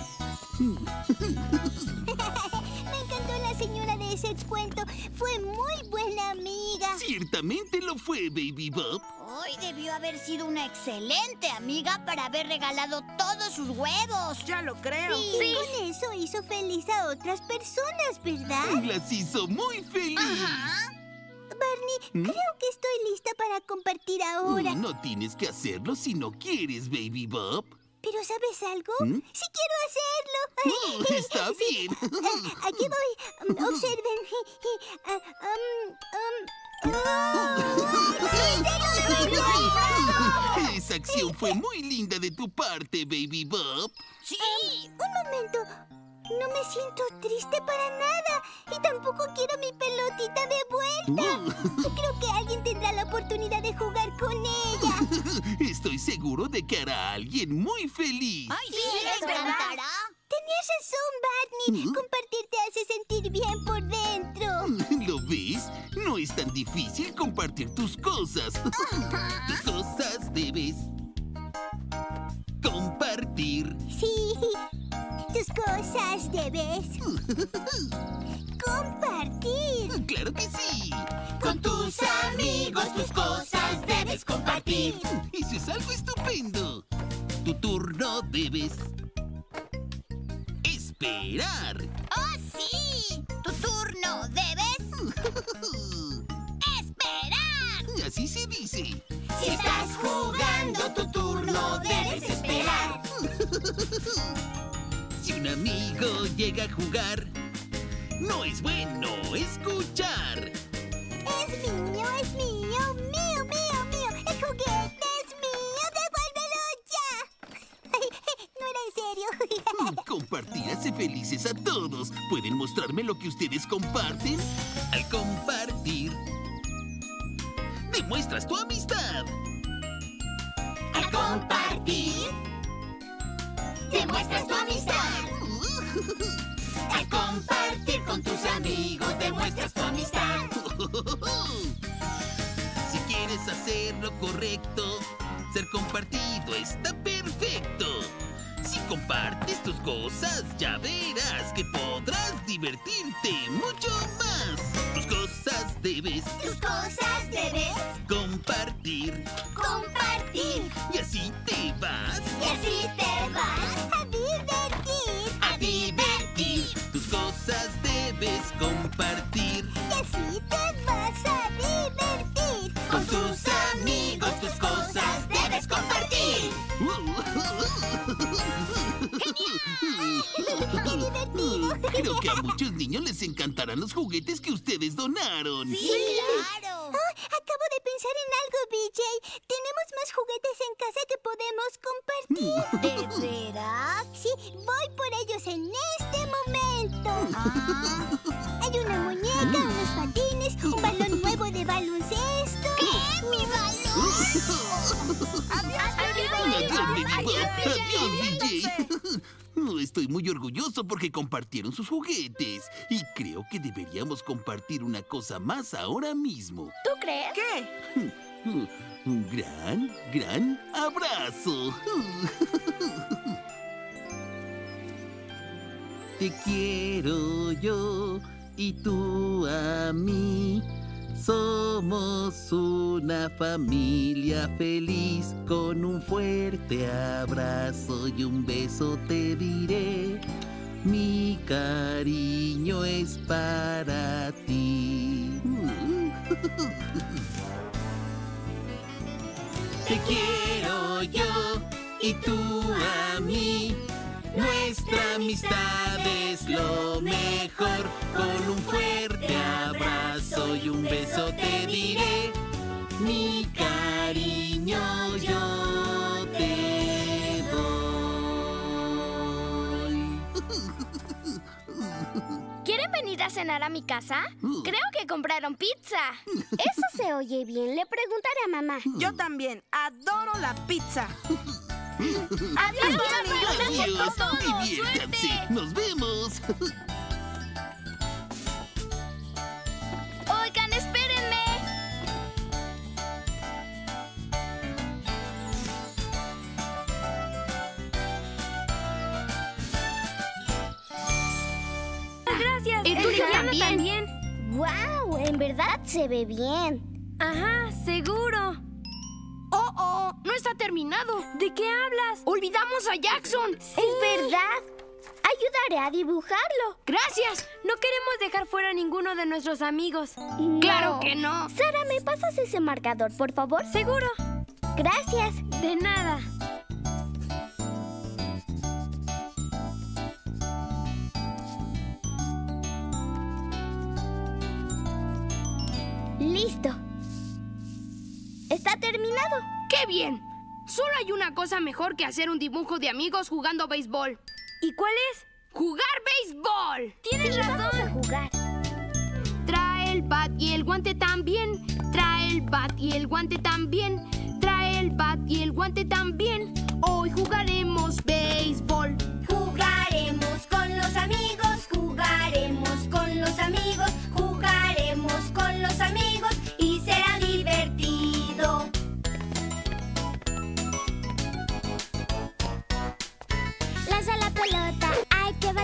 Me encantó la señora de ese cuento. Fue muy buena amiga. Ciertamente lo fue, Baby Bob. Hoy debió haber sido una excelente amiga para haber regalado todos sus huevos. Ya lo creo. Sí. Con eso hizo feliz a otras personas, ¿verdad? Las hizo muy feliz. Ajá. Barney, creo que estoy lista para compartir ahora. No tienes que hacerlo si no quieres, Baby Bob. ¿Pero sabes algo? ¡Sí quiero hacerlo! Está bien. Aquí voy. Observen. Esa acción fue muy linda de tu parte, Baby Bob. ¡Sí! Un momento. No me siento triste para nada. Y tampoco quiero mi pelotita de vuelta. Creo que alguien tendrá la oportunidad de jugar con ella. Estoy seguro de que hará a alguien muy feliz. ¡Ay, sí! ¿Es verdad? Tenías razón, Barney. Compartir te hace sentir bien por dentro. ¿Lo ves? No es tan difícil compartir tus cosas. Tus cosas debes compartir. Sí. Tus cosas debes compartir. ¡Claro que sí! Con tus amigos tus cosas debes compartir. ¡Eso es algo estupendo! Tu turno debes esperar. ¡Oh, sí! Tu turno debes esperar. Así se dice. Si estás jugando tu turno debes esperar. Si un amigo llega a jugar, no es bueno escuchar. Es mío, mío, mío, mío. El juguete es mío, devuélvelo ya. No era en serio. Compartir hace felices a todos. ¿Pueden mostrarme lo que ustedes comparten? Al compartir, demuestras tu amistad. Al compartir, demuestras tu amistad. Al compartir con tus amigos, demuestras tu amistad. Si quieres hacer lo correcto, ser compartido está perfecto. Si compartes tus cosas, ya verás que podrás divertirte mucho más. Tus cosas debes compartir. Compartir. Y así te vas Y así te vas a divertir. A divertir. Tus cosas debes compartir. Y así te vas a divertir. Con tus amigos tus cosas debes compartir. ¡Qué divertido! Creo que a muchos niños les encantarán los juguetes que ustedes donaron. ¡Sí, claro! Oh, acabo de pensar en algo, BJ. Tenemos más juguetes en casa que podemos compartir. ¿De veras? Sí, voy por ellos en este momento. Hay una muñeca, unos patines, un balón nuevo de baloncesto. ¿Qué? ¡Mi balón! Adiós, DJ. Estoy muy orgulloso porque compartieron sus juguetes. Y creo que deberíamos compartir una cosa más ahora mismo. ¿Tú crees? ¿Qué? Un gran abrazo. Te quiero yo y tú a mí. Somos una familia feliz. Con un fuerte abrazo y un beso te diré: mi cariño es para ti. Te quiero yo y tú a mí. Nuestra amistad es lo mejor. Con un fuerte abrazo y un beso te diré: mi cariño yo te doy. ¿Quieren venir a cenar a mi casa? Creo que compraron pizza. Eso se oye bien. Le preguntaré a mamá. Yo también. Adoro la pizza. Adiós, Adiós, diviértanse. Nos vemos. Oigan, espérenme. Gracias. El tuyo también. ¡Wow! En verdad se ve bien. Ajá, seguro. Oh, no está terminado. ¿De qué hablas? Olvidamos a Jackson. Es verdad. Ayudaré a dibujarlo. Gracias. No queremos dejar fuera a ninguno de nuestros amigos. No. Claro que no. Sara, ¿me pasas ese marcador, por favor? Seguro. Gracias. De nada. Listo. Está terminado. ¡Qué bien! Solo hay una cosa mejor que hacer un dibujo de amigos jugando béisbol. ¿Y cuál es? ¡Jugar béisbol! ¡Tienes razón! Vamos a jugar. Trae el bat y el guante también. Trae el bat y el guante también. Trae el bat y el guante también. Hoy jugaremos béisbol. Jugaremos con los amigos, jugaremos con los amigos, jugaremos con los amigos y será divertido. Lanza la pelota, hay que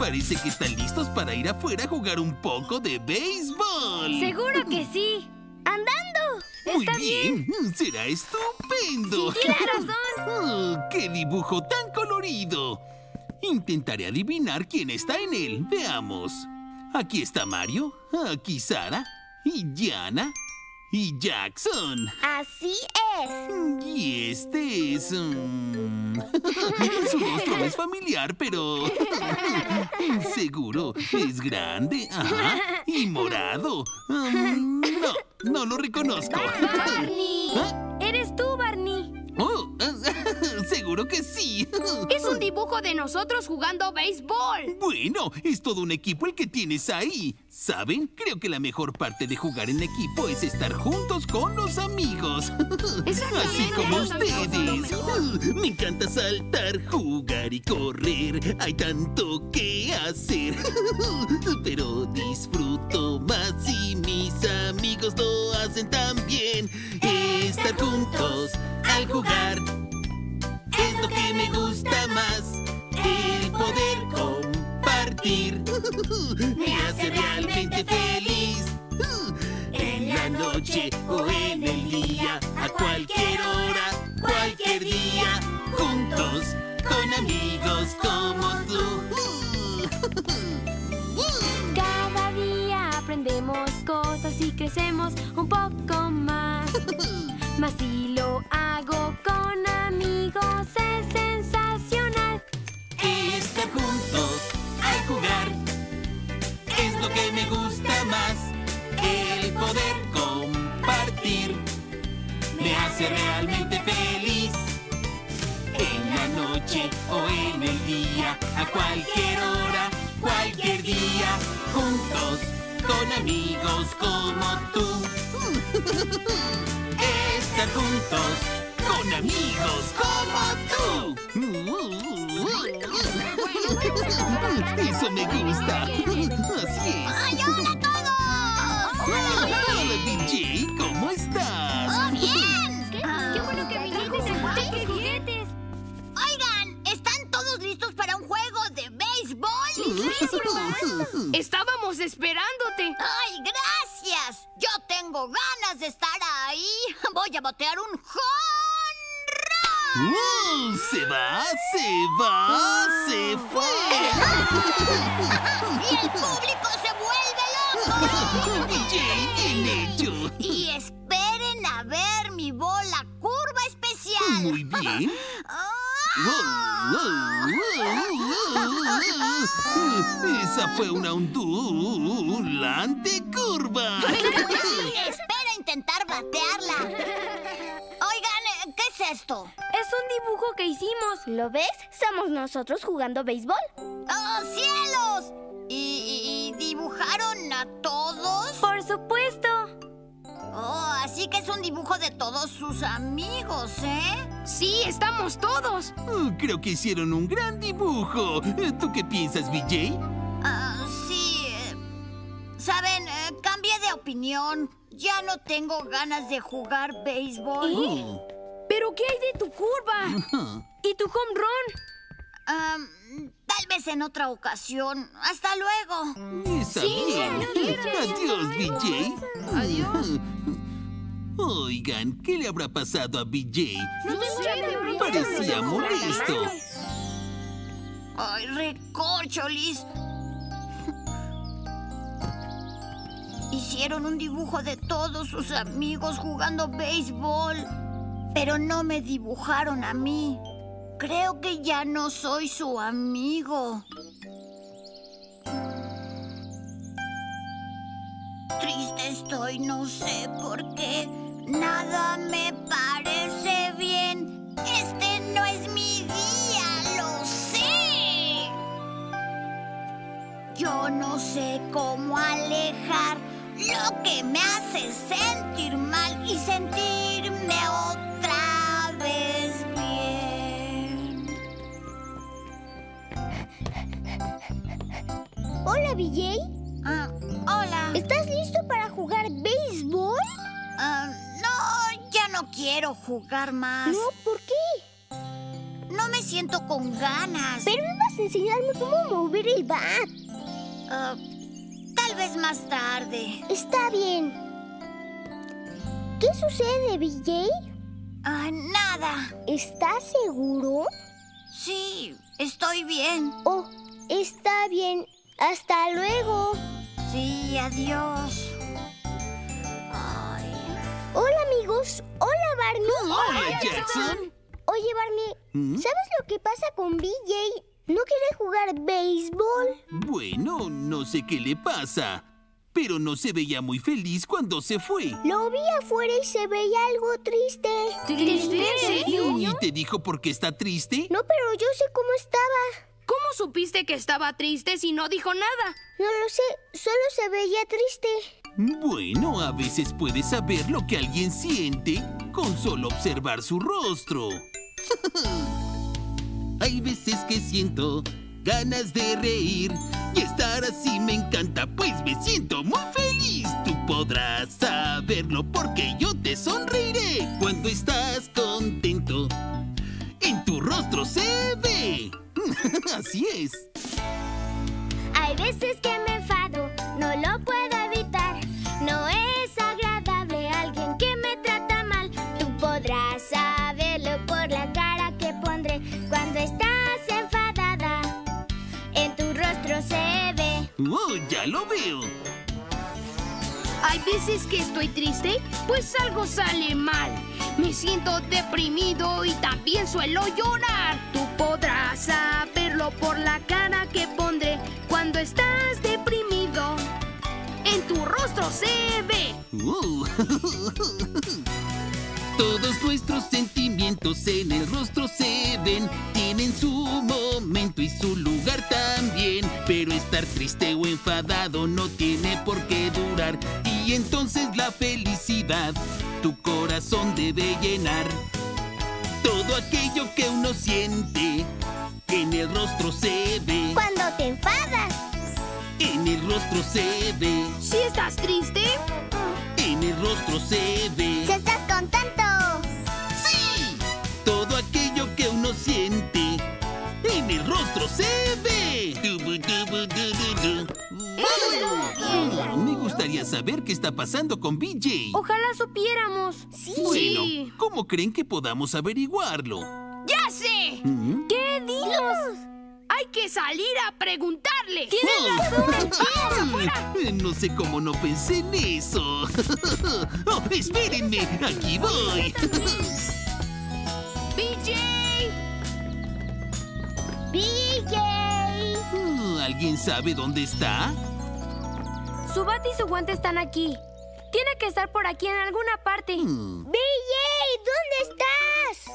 parece que están listos para ir afuera a jugar un poco de béisbol. Seguro que sí. ¡Andando! Muy bien, será estupendo. Sí, tienes razón. Oh, ¡qué dibujo tan colorido! Intentaré adivinar quién está en él. Veamos. Aquí está Mario, aquí Sara, y Diana, y Jackson. Así es. Y este es... Su rostro no es familiar, pero... seguro es grande. Ajá. Y morado. No lo reconozco. ¡Barney! ¿Ah? ¡Eres tú, Barney! Oh, seguro que sí. Es un dibujo de nosotros jugando béisbol. Bueno, es todo un equipo el que tienes ahí. ¿Saben? Creo que la mejor parte de jugar en equipo es estar juntos con los amigos. Así como ustedes. Me encanta saltar, jugar y correr. Hay tanto que hacer. Pero disfruto más si mis amigos lo hacen también. Estar juntos al jugar es lo que me gusta más. El poder compartir me hace realmente feliz. En la noche o en el día, a cualquier hora, cualquier día, juntos con amigos como tú. Cada día aprendemos cosas y crecemos un poco más. Mas si lo hago con amigos es sensacional. Estar juntos al jugar es lo que me gusta más. El poder compartir me hace realmente feliz. En la noche o en el día, a cualquier hora, cualquier día, juntos con amigos como tú. Estar juntos con amigos como tú. Eso me gusta. Así es. ¡Ay, hola a todos! Hola, DJ, ¿cómo estás? ¡Oh, bien! ¡Qué bueno que viniste! ¡Qué juguetes! Oigan, ¿están todos listos para un juego de béisbol? Estábamos esperándote. ¡Ay, gracias! Yo tengo ganas de estar ahí. Voy a botear un home run. Se va, se fue. ¡Y el público se vuelve loco! DJ, bien hecho. Y esperen a ver mi bola curva especial. Muy bien. Esa fue una ondulante curva. Espera intentar batearla. Oigan, ¿qué es esto? Es un dibujo que hicimos. ¿Lo ves? Somos nosotros jugando béisbol. ¡Oh, cielos! ¿Y dibujaron a todos? Por supuesto. Oh, así que es un dibujo de todos sus amigos, ¿eh? Sí, estamos todos. Creo que hicieron un gran dibujo. ¿Tú qué piensas, BJ? Sí. ¿Saben? Cambié de opinión. Ya no tengo ganas de jugar béisbol. Oh. ¿Pero qué hay de tu curva? Ajá. ¿Y tu home run? Tal vez en otra ocasión. Hasta luego. Está bien. Adiós, BJ. Adiós. Oigan, ¿qué le habrá pasado a BJ? No sé, Parecía molesto. Ay, recorcholis. Hicieron un dibujo de todos sus amigos jugando béisbol, pero no me dibujaron a mí. Creo que ya no soy su amigo. Triste estoy, no sé por qué. Nada me parece bien. Este no es mi día, lo sé. Yo no sé cómo alejar lo que me hace sentir mal y sentirme otra vez bien. Hola, BJ. Hola. ¿Estás listo para jugar béisbol? No, ya no quiero jugar más. No, ¿por qué? No me siento con ganas. Pero ibas ¿Podrías enseñarme cómo mover el bat? Tal vez más tarde. Está bien. ¿Qué sucede, BJ? Nada. ¿Estás seguro? Sí, estoy bien. Oh, está bien. Hasta luego. Sí, adiós. Ay. Hola, amigos. Hola, Barney. Hola, Jackson. Oye, Barney, ¿sabes lo que pasa con BJ? No quiere jugar béisbol. Bueno, no sé qué le pasa, pero no se veía muy feliz cuando se fue. Lo vi afuera y se veía algo triste. ¿Triste? ¿En serio? ¿Y te dijo por qué está triste? No, pero yo sé cómo estaba. ¿Cómo supiste que estaba triste si no dijo nada? No lo sé, solo se veía triste. Bueno, a veces puedes saber lo que alguien siente con solo observar su rostro. Hay veces que siento ganas de reír y estar así me encanta, pues me siento muy feliz. Tú podrás saberlo porque yo te sonreiré cuando estás contento. En tu rostro se ve. Así es. Hay veces que me enfado, no lo puedo evitar. No es agradable alguien que me trata mal. Tú podrás saberlo por la cara que pondré cuando estás enfadada. En tu rostro se ve. Oh, ya lo veo. Hay veces que estoy triste, pues algo sale mal. Me siento deprimido y también suelo llorar. Tú podrás saberlo por la cara que pondré cuando estás deprimido. En tu rostro se ve. Todos nuestros sentimientos en el rostro se ven. Tienen su momento y su lugar también. Pero estar triste o enfadado no tiene por qué durar. Y entonces la felicidad tu corazón debe llenar. Todo aquello que uno siente en el rostro se ve. Cuando te enfadas. En el rostro se ve. Si estás triste, En el rostro se ve. Si estás contento. ¡Sí! Todo aquello que uno siente en el rostro se ve. Me gustaría saber qué está pasando con BJ. ojalá supiéramos. Bueno, ¿cómo creen que podamos averiguarlo? ¡Ya sé! ¿Mm? ¿Qué dinos? Hay que salir a preguntarle. No sé cómo no pensé en eso. Oh, espérenme, aquí voy. BJ. BJ. ¿Alguien sabe dónde está? Su bate y su guante están aquí. Tiene que estar por aquí en alguna parte. BJ, ¿dónde estás?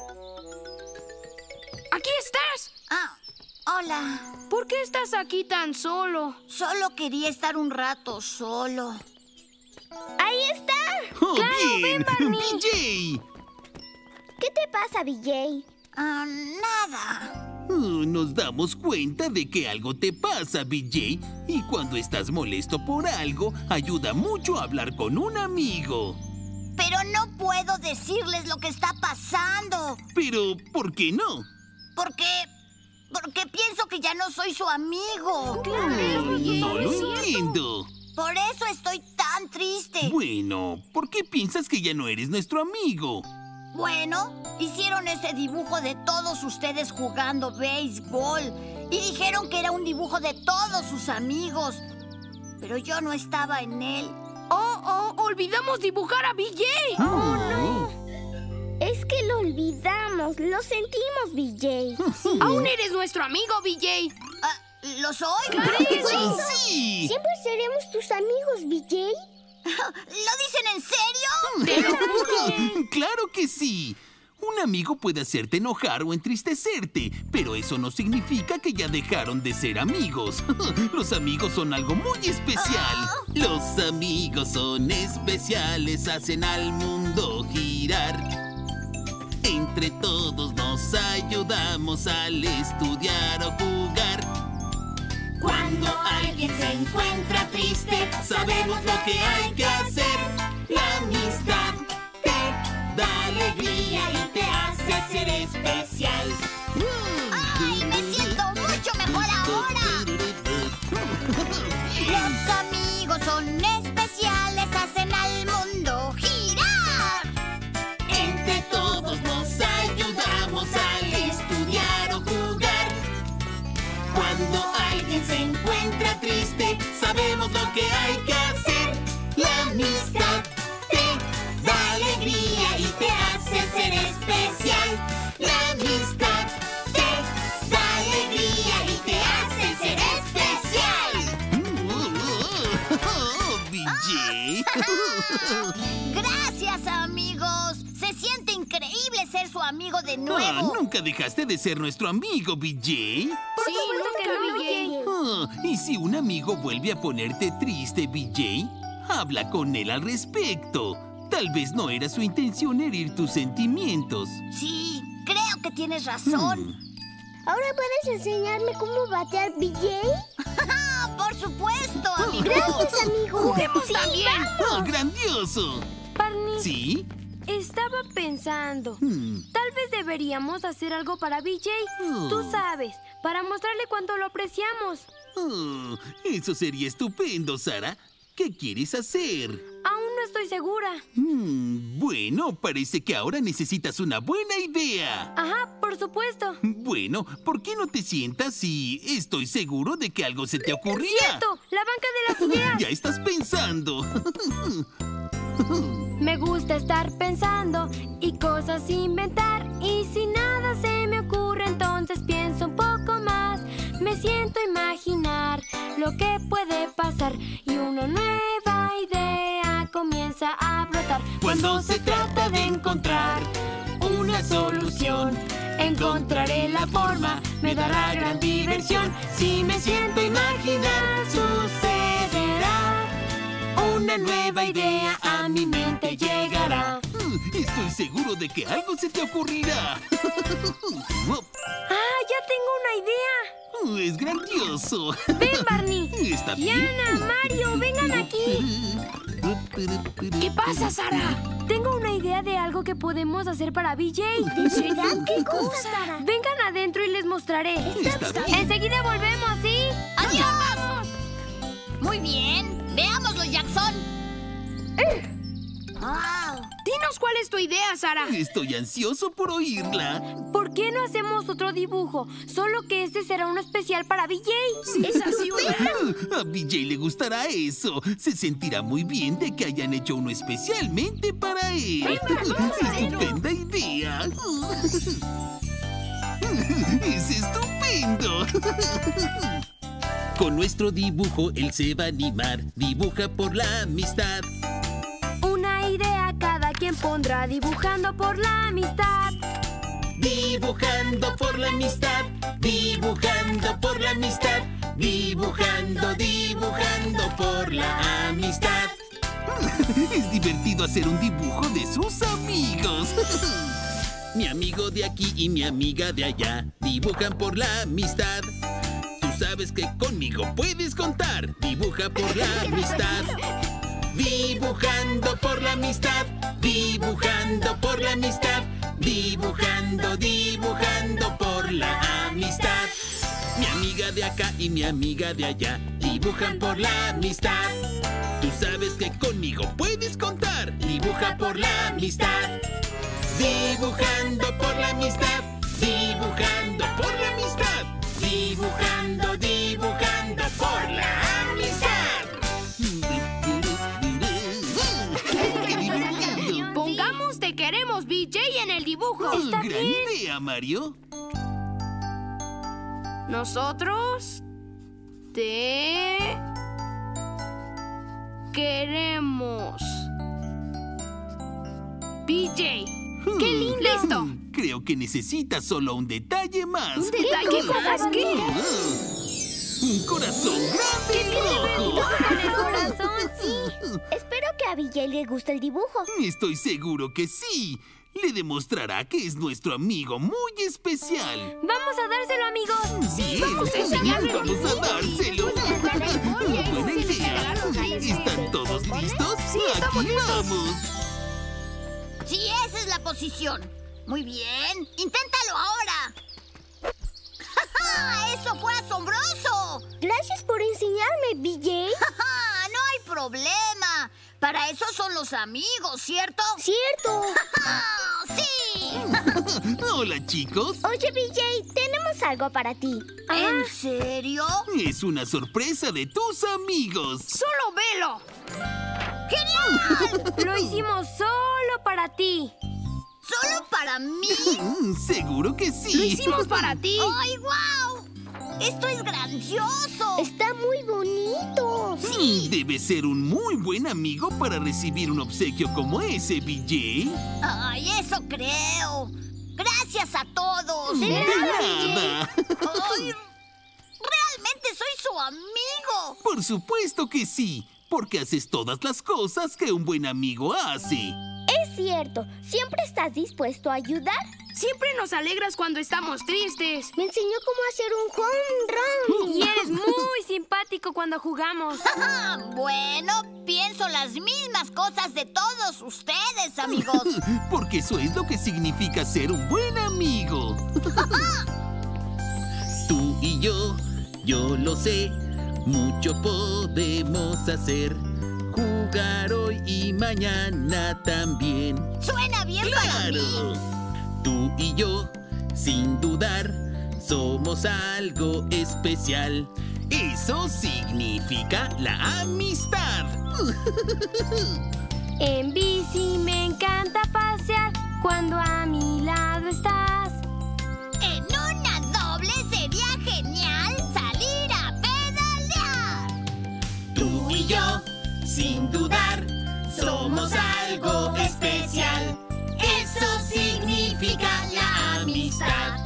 ¿Aquí estás? Hola. ¿Por qué estás aquí tan solo? Solo quería estar un rato solo. ¡Ahí está! ¡Oh, Claro, bien! ven, Barney. ¡BJ! ¿Qué te pasa, BJ? Nada. Nos damos cuenta de que algo te pasa, BJ. Y cuando estás molesto por algo, ayuda mucho a hablar con un amigo. Pero no puedo decirles lo que está pasando. Pero, ¿por qué no? Porque pienso que ya no soy su amigo. No lo entiendo. Por eso estoy tan triste. Bueno, ¿por qué piensas que ya no eres nuestro amigo? Bueno, hicieron ese dibujo de todos ustedes jugando béisbol y dijeron que era un dibujo de todos sus amigos. Pero yo no estaba en él. Olvidamos dibujar a BJ. Es que lo olvidamos, lo sentimos, BJ. Aún eres nuestro amigo, BJ. ¿Lo soy? ¡Claro que sí! ¡Sí! ¿Siempre seremos tus amigos, BJ? ¿Lo dicen en serio? ¡Te lo juro! ¡Claro que sí! Un amigo puede hacerte enojar o entristecerte, pero eso no significa que ya dejaron de ser amigos. Los amigos son algo muy especial. Los amigos son especiales, hacen al mundo girar. Entre todos nos ayudamos al estudiar o jugar. Cuando alguien se encuentra triste, sabemos lo que hay que hacer. La amistad te da alegría y te hace ser especial. ¡Ay, me siento mucho mejor! bien! Los amigos son especiales, hacen al mundo girar. Entre todos nos ayudamos al estudiar o jugar. Cuando alguien se encuentra triste, sabemos lo que hay que hacer. La amistad te da alegría y te hace ser especial. La amistad te da alegría y te hace ser especial. BJ. Gracias, amigos. Se siente increíble ser su amigo de nuevo. Nunca dejaste de ser nuestro amigo, BJ. Sí, nunca lo vi. Y si un amigo vuelve a ponerte triste, BJ, habla con él al respecto. Tal vez no era su intención herir tus sentimientos. Sí, creo que tienes razón. ¿Ahora puedes enseñarme cómo batear BJ? Por supuesto, amigo. Gracias, amigo. ¡Juguemos también! ¡Oh, grandioso! Barney, ¿Sí? estaba pensando. Tal vez deberíamos hacer algo para BJ. Tú sabes, para mostrarle cuánto lo apreciamos. Oh, eso sería estupendo, Sara. ¿Qué quieres hacer? Aún no estoy segura. Bueno, parece que ahora necesitas una buena idea. Ajá, por supuesto. Bueno, ¿por qué no te sientas y estoy seguro de que algo se te ocurrirá? ¡Cierto! ¡La banca de las ideas! Ya estás pensando. Me gusta estar pensando y cosas inventar. Y si nada se me ocurre, entonces pienso un poco más. Me siento a imaginar lo que puede pasar y una nueva idea comienza a brotar. Cuando se trata de encontrar una solución, encontraré la forma, me dará gran diversión. Si me siento a imaginar, sucederá. Una nueva idea a mi mente llegará. Estoy seguro de que algo se te ocurrirá. ¡Ah, ya tengo una idea! Es grandioso. ¡Ven, Barney! Está bien. Diana, Mario, vengan aquí. ¿Qué pasa, Sara? Tengo una idea de algo que podemos hacer para BJ. ¿De verdad? ¿Qué cosa, Sara? Vengan adentro y les mostraré. Está bien. Enseguida volvemos, ¿sí? ¡Adiós! Muy bien. Veámoslo, Jackson. Dinos cuál es tu idea, Sara. Estoy ansioso por oírla. ¿Por qué no hacemos otro dibujo? Solo que este será uno especial para BJ. Es así, A BJ le gustará eso. Se sentirá muy bien de que hayan hecho uno especialmente para él. ¡Estupenda idea! ¡Es estupendo! Con nuestro dibujo él se va a animar. Dibuja por la amistad. Una idea cada quien pondrá dibujando por la amistad. Dibujando por la amistad. Dibujando por la amistad. Dibujando, dibujando por la amistad. Es divertido hacer un dibujo de sus amigos. Mi amigo de aquí y mi amiga de allá dibujan por la amistad. Tú sabes que conmigo puedes contar. Dibuja por la amistad. Dibujando por la amistad. Dibujando por la amistad. Dibujando, dibujando por la amistad. Mi amiga de acá y mi amiga de allá dibujan por la amistad. Tú sabes que conmigo puedes contar. Dibuja por la amistad. Dibujando por la amistad. Dibujando por la amistad. Dibujando, dibujando por la amistad. ¡Qué divertido! Pongamos Te queremos, BJ, en el dibujo. ¿Está Gran bien? idea, Mario. Nosotros te queremos. BJ. ¡Qué lindo! ¡Listo! Creo que necesitas solo un detalle más. ¿Un detalle más? ¿Qué? Un corazón grande y rojo. Con el corazón, sí. Espero que a BJ le guste el dibujo. Estoy seguro que sí. Le demostrará que es nuestro amigo muy especial. Vamos a dárselo, amigos. Sí, vamos a enseñarle. Vamos a dárselo. Buena idea. ¿Están todos listos? Sí, estamos Aquí listos. vamos. Sí, esa es la posición. Muy bien. Inténtalo ahora. ¡Eso fue asombroso! Gracias por enseñarme, BJ. No hay problema. Para eso son los amigos, ¿cierto? ¡Cierto! ¡Sí! Hola, chicos. Oye, BJ, tenemos algo para ti. ¿En serio? Es una sorpresa de tus amigos. ¡Solo velo! ¡Genial! Lo hicimos solo para ti. ¿Solo para mí? Seguro que sí. Lo hicimos para ti. ¡Ay, guau! ¡Esto es grandioso! Está muy bonito. Debe ser un muy buen amigo para recibir un obsequio como ese, BJ. ¡Ay, eso creo! ¡Gracias a todos! De nada. ¡Ay! ¡Realmente soy su amigo! Por supuesto que sí, porque haces todas las cosas que un buen amigo hace. Es cierto. ¿Siempre estás dispuesto a ayudar? Siempre nos alegras cuando estamos tristes. Me enseñó cómo hacer un home run. Y eres muy simpático cuando jugamos. Bueno, pienso las mismas cosas de todos ustedes, amigos. Porque eso es lo que significa ser un buen amigo. Tú y yo lo sé, mucho podemos hacer. Jugar hoy y mañana también. Suena bien para mí. ¡Claro! Tú y yo, sin dudar, somos algo especial. Eso significa la amistad. En bici me encanta pasear cuando a mi lado estás. En una doble sería genial salir a pedalear. Tú y yo, sin dudar, somos algo especial. Eso significa la amistad.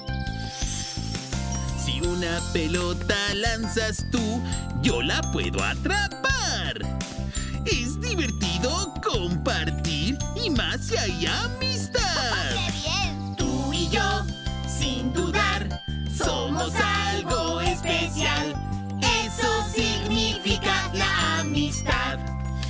Si una pelota lanzas tú, yo la puedo atrapar. Es divertido compartir y más si hay amistad. ¡Qué bien! Tú y yo, sin dudar, somos algo especial. Eso significa la amistad.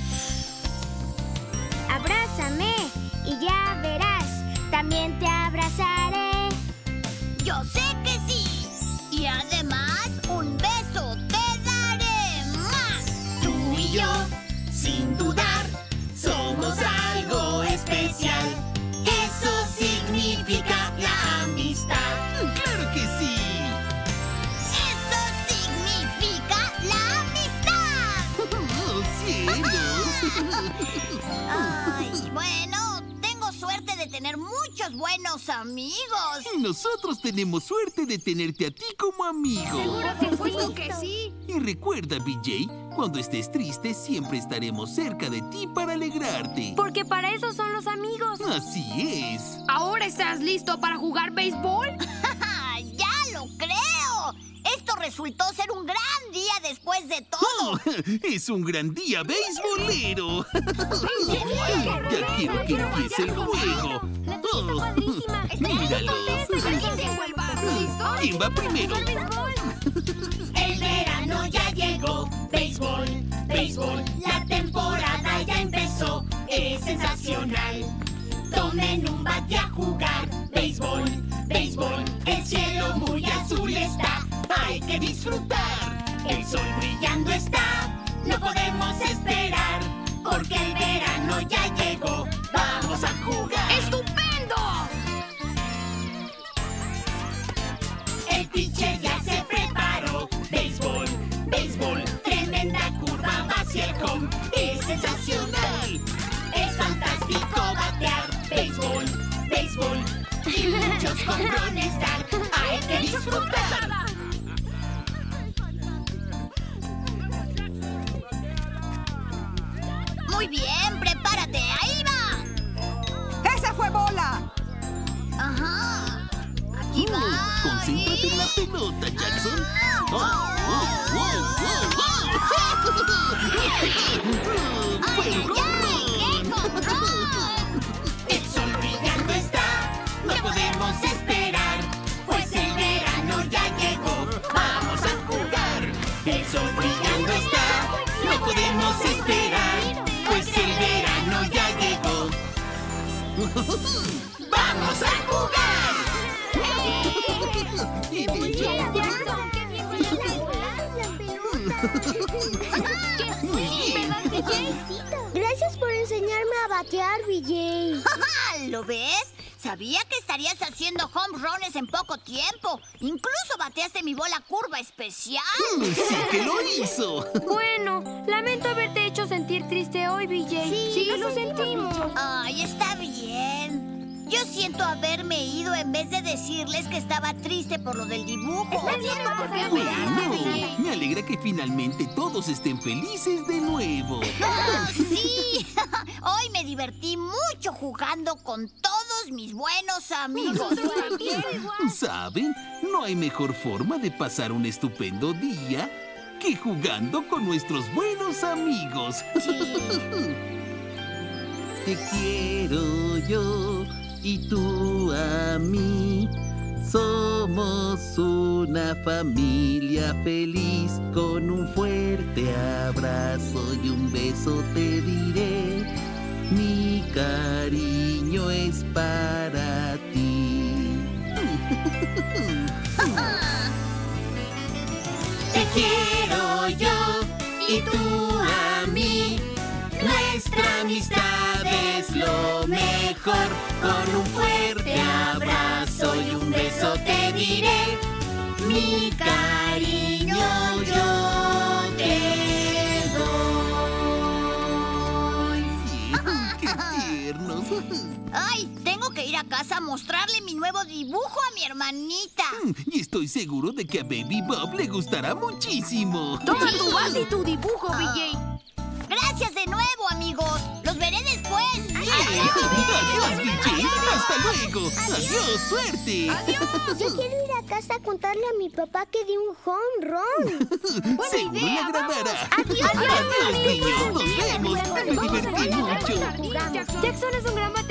Abrázame y ya verás. También te abrazaré. Yo sé que sí. Y además, un beso te daré más. Tú y yo, sin dudar, somos algo especial. Eso significa la amistad. ¡Claro que sí! Eso significa la amistad. ¡Oh, cielos! Ay, bueno, tengo suerte de tener muchos buenos amigos. Y nosotros tenemos suerte de tenerte a ti como amigo. Por supuesto que sí. Y recuerda, BJ, cuando estés triste siempre estaremos cerca de ti para alegrarte. Porque para eso son los amigos. Así es. ¿Ahora estás listo para jugar béisbol? ¡Ya lo creo! Esto resultó ser un gran día después de todo. Es un gran día beisbolero. Ya quiero que empiece el juego. Míralos. ¿Quién va primero? El verano ya llegó, béisbol, béisbol, la temporada ya empezó, es sensacional. Tomen un bate a jugar, béisbol, béisbol, el cielo muy azul está, hay que disfrutar. El sol brillando está, no podemos esperar, porque el verano ya llegó, vamos a jugar. ¡Estupendo! El pitcher ya se preparó. Béisbol, béisbol, tremenda curva va hacia el home. Es sensacional. Es fantástico batear. Béisbol, béisbol, y muchos jonrones dar. Hay que disfrutar. Muy bien, prepárate, ahí va. ¡Esa fue bola! Ajá. Aquí va. Concéntrate en la pelota, Jackson. ¡Fue un jonrón! El sol brillando está, no podemos esperar, pues el verano ya llegó, vamos a jugar. El sol brillando está, no podemos esperar, pues el verano ya llegó, vamos a jugar. ¡Y de Gracias por enseñarme a batear, BJ. ¿Lo ves? Sabía que estarías haciendo home runs en poco tiempo. Incluso bateaste mi bola curva especial. ¡Sí que lo hizo! Bueno, lamento haberte hecho sentir triste hoy, BJ. Sí, lo sentimos. Ay, está bien. Yo siento haberme ido en vez de decirles que estaba triste por lo del dibujo. Bueno, me alegra que finalmente todos estén felices de nuevo. ¡Sí! Hoy me divertí mucho jugando con todos mis buenos amigos. ¿Saben? No hay mejor forma de pasar un estupendo día que jugando con nuestros buenos amigos. Te quiero yo y tú a mí. Somos una familia feliz. Con un fuerte abrazo y un beso te diré: mi cariño es para ti. Te quiero yo y tú a mí. Nuestra amistad es lo mejor. Con un fuerte abrazo y un beso te diré: mi cariño yo te doy. ¡Qué tiernos! Ay, tengo que ir a casa a mostrarle mi nuevo dibujo a mi hermanita. Y estoy seguro de que a Baby Bob le gustará muchísimo. Toma tu base y tu dibujo, BJ. Gracias de nuevo, amigos. Los veré después. ¡Adiós, BJ! ¡Hasta luego! ¡Adiós, suerte! Yo quiero ir a casa a contarle a mi papá que di un home run. Seguro le agradará. Adiós, niños. Nos vemos. Me divertí mucho. Jackson es un gran bateador.